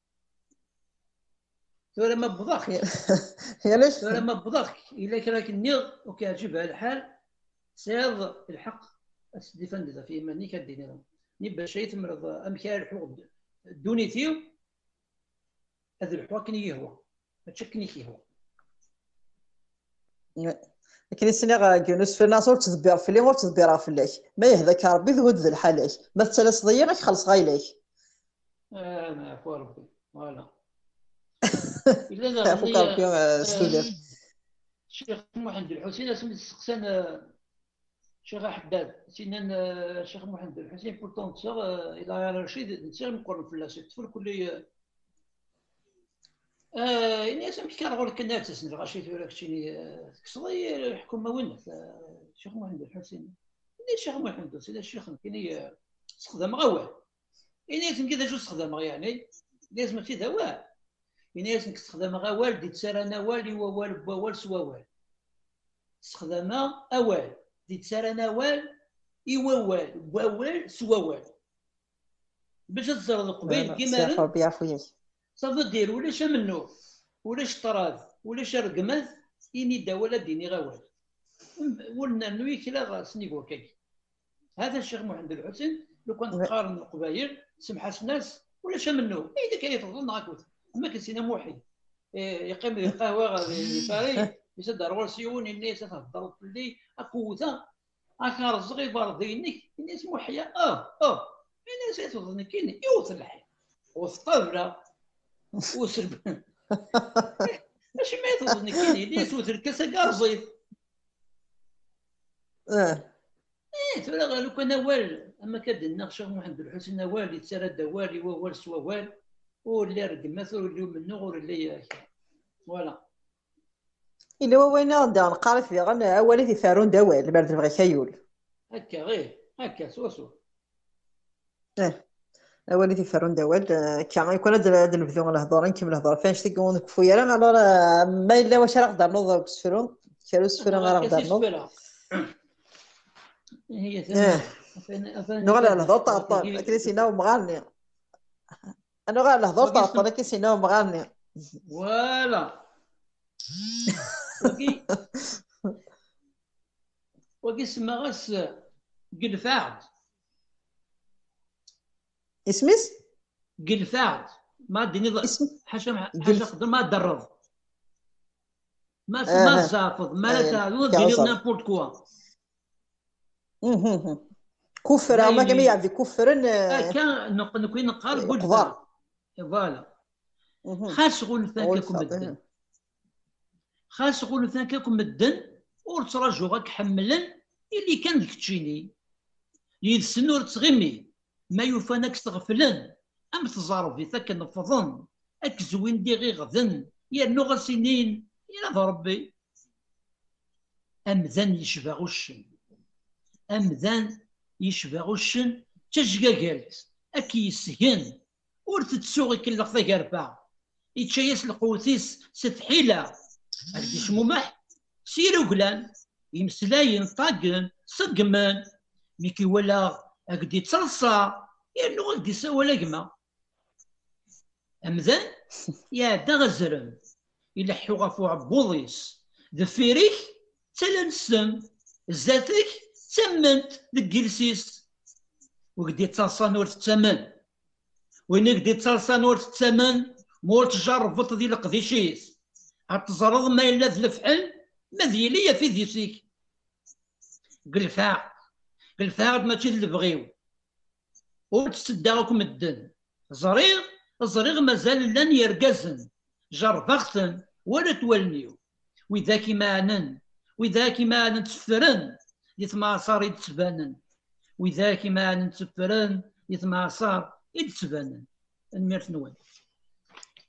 ثورة ما بضاخك يا ليش ثورة ما بضاخك الا كراك النيغ وكيعجبها الحال سيض الحق اسدي فندزه في ماني كدير لهم نبا شي تمرض امكال الحقوق دونيتيو هذا الحوا كني هو ما تشكني كي هو لكن السنة جونس في الناس تدبر في اللي مور تدبر في الليش ما يهذاك ربي ذود ذي الحاليش ما تسلس ضيقك خلص غايليش انا عفوا ربي فوالا الا عفوك ربي استوديو الشيخ محمد الحسين اسمي السقسان الشيخ حداد سنان الشيخ محمد الحسين بورتون تصغ الى رشيد نسير نقرن في اللاسيت في كل آه يعني اسم كان غير كنا تسند غاشيت ولا كشيني كسضي الحكومه وين الشيخ محمد الحسين اللي الشيخ محمد الحسين الشيخ كاين استخدام غوال يعني اسم كذا شو استخدام يعني لازم تي دواء يعني اسم استخدام غوال دي تسارانا والي ووال بوال سوال استخدام اوال دي تسارانا وال ايوال بوال سوال باش تزرد قبيل كيما ربي يعفو صافي دير ولاش منو ولاش طراز ولاش رقمث إني دا ولا ديني غوال ولنا نوي كلا غاسني وكاك هذا الشيخ محمد الحسين لو كنت تقارن القبايل سمحات الناس ولاش منو إذا كان يتظن هكذا ما كنسينا موحد يقيم القهوة غادي فاري يسد روال سيون الناس تهضر اللي أكوثا أكار الصغير باردينك الناس موحية أه أه الناس يتظن كاين يوصل الحياة وثقافة وسرب ماشي ما يتظن كاين اللي يسوث الكاسة كارزيد اه ايه ترى لو كان وال اما كدنا الشيخ محمد الحسين والي تسرد والي ووال سوا وال واللي رد مثل اللي منو غير اللي فوالا الا هو وين غندا نقاري في غن اولي في فارون دوال برد بغي كيول هكا غير هكا سوا سوا اه اولي في فارون دوال كان يكون هذا نبداو الهضره نكمل الهضره فاش تيكون كفويا لا على ما الا واش راه نقدر نوض بسفرون كانوا سفرون راه نقدر نوض هي ثاني نغلا الهضره طاطا كريسينا ومغني انا غير الهضره طاطا كريسينا ومغني فوالا وكي وكي سما غاس قلفاعد اسميس قلفاعد ما ديني اسم حاشا حاشا خضر ما درض ما آه. ما زافض ما لا تعلو ديري نابورت كوا كفر ما كما يعرف كفرن اه كان نكون نقال قلفاعد فوالا خاص غول ثانكم الدن خاص غول ثانكم الدن ورتراجو غاك حملن اللي كان ديك تشيني يدسن ور تغمي ما يوفانك تغفلن ام تزارف في ثاك نفضن اك زوين دي غي غذن يا نوغ سنين يا ربي امذان يشبع الشن امذان يشبع الشن تشجع قالت اكي يسهن ور تتسوغي كل ثاك اربع يتشيس القوتيس ستحيله هادي شمومح سيرو قلان يمسلاين طاقن صقمان ميكي ولا اكدي تصلصا يا نو غدي سوا لقمه امذان يا دغزرم يلحو غفو عبوضيس ذفيريك تلنسم زاتك تمنت دكيلسيس وكدي تصلصا نور الثمن وين كدي تصلصا نور الثمن مور تجربط ديال القديشيس عتزرض ما الا ذ الفحل ما ذيليا في ديسيك قلفاع قلفاع ماشي اللي بغيو وتسداكم الدن زريغ زريغ مازال لن يرقزن جربختن ولا تولنيو وذاك معنن وذاك معنن تفرن يتماصر يتسبانن وذاك معنن تفرن يتماصر يتسبانن الميرت نوال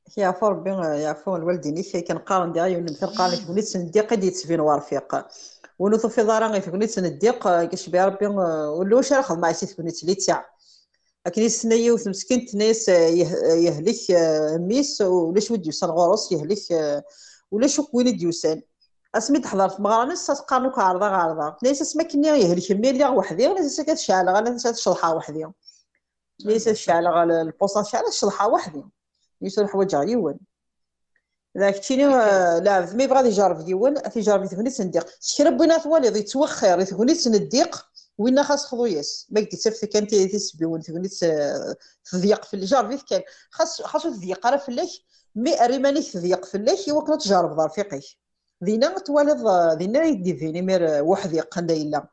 يعفو ربي يعفو الوالدين كي كنقارن ديالي مثل قارن في بنيت سنديق قد يتسفين ورفيق ونوثو في دارا غير في بنيت سنديق كيشبي ربي ولو شرا خدم مع سيت بنيت لي تاع لكن السنه يوث مسكين تناس يهلك ميس ولاش ود يوصل غروس يهلك ولاش وين ديوسان اسمي تحضر في مغرانس تقارنو كعرضه عرضه ناس اسما كني يهلك ميلي وحدي ناس كتشعل غير تشطحه وحدي ليس الشعل غير البوصه شعل الشطحه وحدي يسول حوايج عيون ذاك تشيني لا مي بغا يجرب ديون تيجرب يثبني تنديق شكرا بينا ثوالي يتوخر يثبني تنديق وين خاص خذو ياس ما قلت سيف كان تيسبي وين ثبني تضيق في الجار كان خاص خاصو تضيق راه فلاش مي ريماني تضيق فلاش يوكل تجارب دار فيقي دينا توالد دينا يدي فيني مير وحدي قندا الا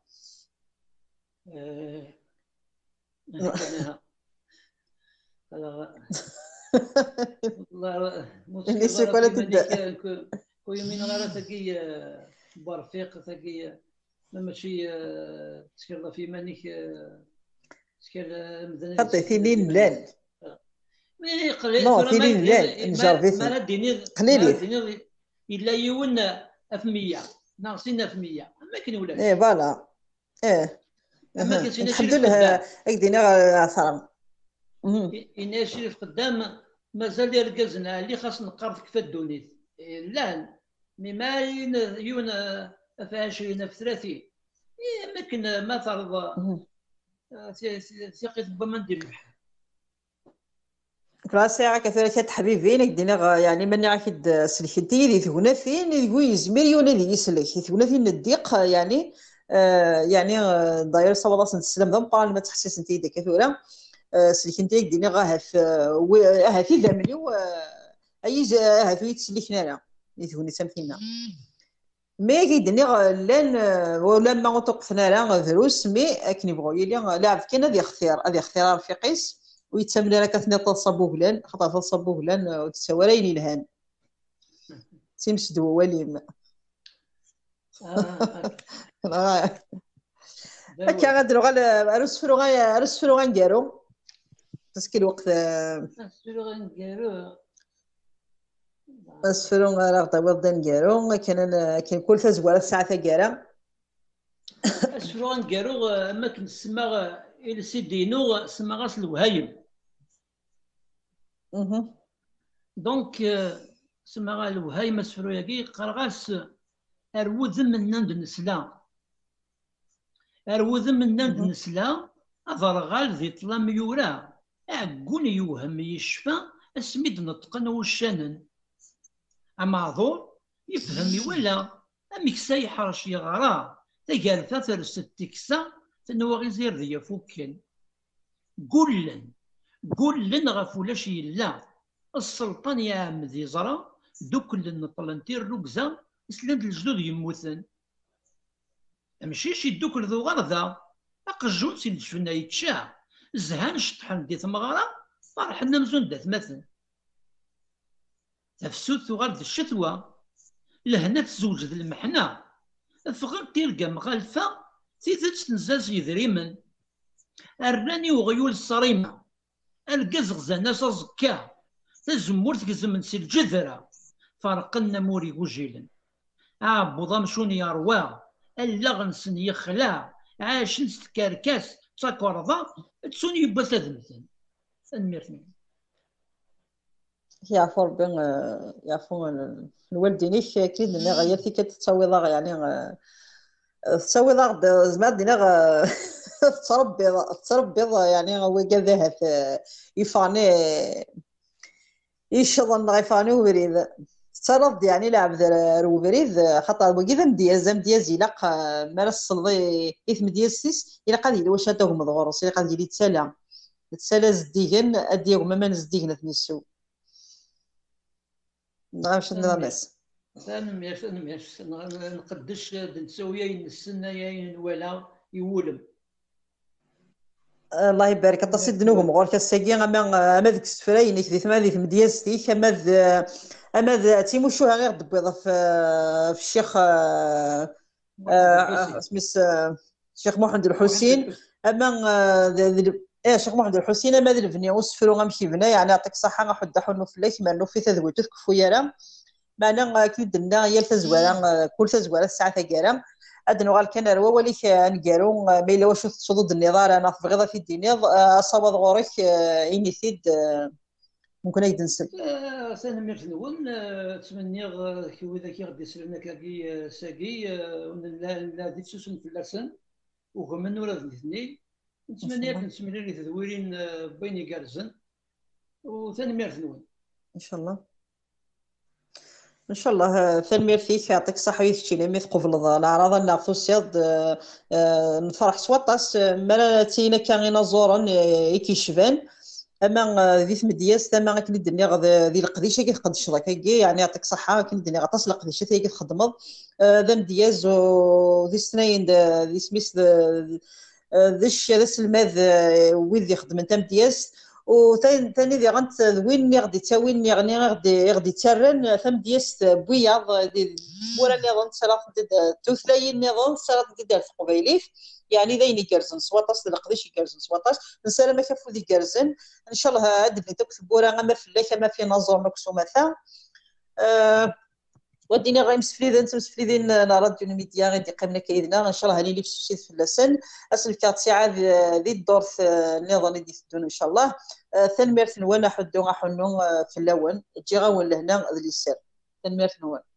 والله اللي سيكولا تبدا كوي من غير تاكي برفيق تاكي ماشي تشكر في مانيك تشكر مدني حطي ثنين ملال مي قليل نو ثنين ملال نجربي ما ديني قليلي الا يون ألف ومية ناقصين ألف ومية ما كاين ولا ايه فوالا ايه الحمد لله هكدينا صرا إنا شريف قدام مازال يركزنا اللي خاص نقرض كيف الدونيت لا مي ما يون في عشرين في ثلاثين يمكن ما فرض ثقة بما ندير بحال كلاسي عا كثرة حبيبين دينا يعني ماني عاكد سلكتي اللي ثونا فين يقول يزمير يونا اللي يسلك ثونا فين الضيق يعني آه يعني داير صواب صنت السلام ذا مقارن ما تحسس انت يدك كثوره سلكنتي دينا غا هاف هافي ذامليو اي هافي يتسلكنا لا يثوني سامثينا مي كيدني لان ولا ما توقفنا لا فيروس مي اكني بغوا يلي لاعب كاين هذا اختيار هذا اختيار رفيقيس ويتسمى لك كثني تصبو بلان خطا تصبو بلان وتسوالين الهان تيمس دو وليم هكا غادرو غا رسفرو غا رسفرو غنديرو باسكو الوقت رسفرو غنديرو رسفرو غا طيب نديرو كان كاين كل تزوار ساعه كاع رسفرو غنديرو ما كنسمى الى سيدينو سما غاس الوهايم اها دونك سما غا الوهايم اسفرو ياكي قرغاس اروذ من نند نسلا اروذ من نند نسلا اضرغال ذي طلام يورا اعقون يوهم يشفى اسميد نطقن وشانن اما عذور يفهم ولا امكسا يحرش يغرا تقال ثلاث تكسا تنوغي زير ذي فوكن قولن قولن غفولاش يلا السلطان يا عم ذي زرا دوك النطلنتير ركزا اسلند الجدود يموثن ماشي شي دوك ذو غرضا اقجون سي الجفنا يتشاع زهان شطحن دي ثمغرا فرحنا مزون دات مثل تفسوت غرد الشتوى لهنا تزوج ذي المحنة فغر تلقى مغالفة تيثت تنزاز يذريمن الراني وغيول الصريمة القزغ زناس زكاه تزمور تقزمن سي الجذرة فرقنا موري وجيلن عبو ضمشون يروى اللغنسن يخلع عاشن ستكاركاس تاكورضا تسون يبا تذمثن الميرتين يعفو ربي يعفو الوالدينيش اكيد اللي غيرتي كتسوي ضاغ يعني تسوي ضاغ زعما دينا تربي تربي يعني هو كذا يفاني يشظن غيفاني وبريد ترد يعني لعب روبريد خاطر وكذا مدياز مدياز يلا مارس الصلي اثم ديالسيس الى قال لي واش هذا هما الغرس الى قال لي تسالى تسالى زديغن ادي هما ما نزديغن نسو نعرفش الناس انا مياش انا مياش نقدش نسوي السنه يا ولا يولم الله يبارك الله سيدنوهم غور كساكي اما اما ديك السفراين كدي ثما ديك مدياستيك اما اما تيموشوها غير دبيضه في في الشيخ سميت الشيخ محمد الحسين اما ايه شيخ محمد الحسين ما دربني وسفرو غمشي بنا يعني يعطيك الصحه غحد حنو فلاك ما انه في تذويت كفو يرا معنا كيد لنا هي التزواره كل تزواره الساعه تاكرا ادنو غال كان روا وليك نقارو ما الا واش تصدد النظاره انا تبغيض في الدنيا اصابه غورك اني ثيد ممكن ايد نسل سنه ميرت نون تمنيغ كي وذا كي غادي يسلمنا كاكي ساقي لا لا ديت سوسن في اللسن وكمان ولاد الاثنين نتمنى نتمنى لي تدويرين بين يقرزن وثاني ميرت نون ان شاء الله ان شاء الله ثاني فيك يعطيك الصحه ويثشي لي ميث قبل الاعراض نعرفوا السياد نفرح سواطاس ما تينا كان نزورا يكيشفان اما ذي ثمدياس تما كني الدنيا ذي القديشه كتقدش ذاك يعني يعطيك الصحه كني الدنيا غطاس القديشه هي كتخدمض ذا مدياز وذي سنين ذي سميس ذي الشيء ذا الماذ ويذ يخدم انت مدياس وثاني ثاني ذي غنت وين غادي تاوين غني غادي غادي ترن ثم دياس بوياض ولا نظام صراط توثلاين نظام صراط ديال قبيليف يعني ذين يكرزن سواطاس القديش يكرزن سواطاس نسال ما كفو ذي كرزن ان شاء الله هاد اللي تكتب ورا ما في ما في نظر مكسومه ثا أه ودينا غير مسفليدين مسفليدين راديو الميديا غادي قمنا كايدنا ان شاء الله هاني اللي في في اللسان اسل كات ساعه ذي الدور النظام اللي يدون ان شاء الله ثنمير ثنوان حدو غحنو في اللون تجي غاون لهنا ذي السر ثنمير ثنوان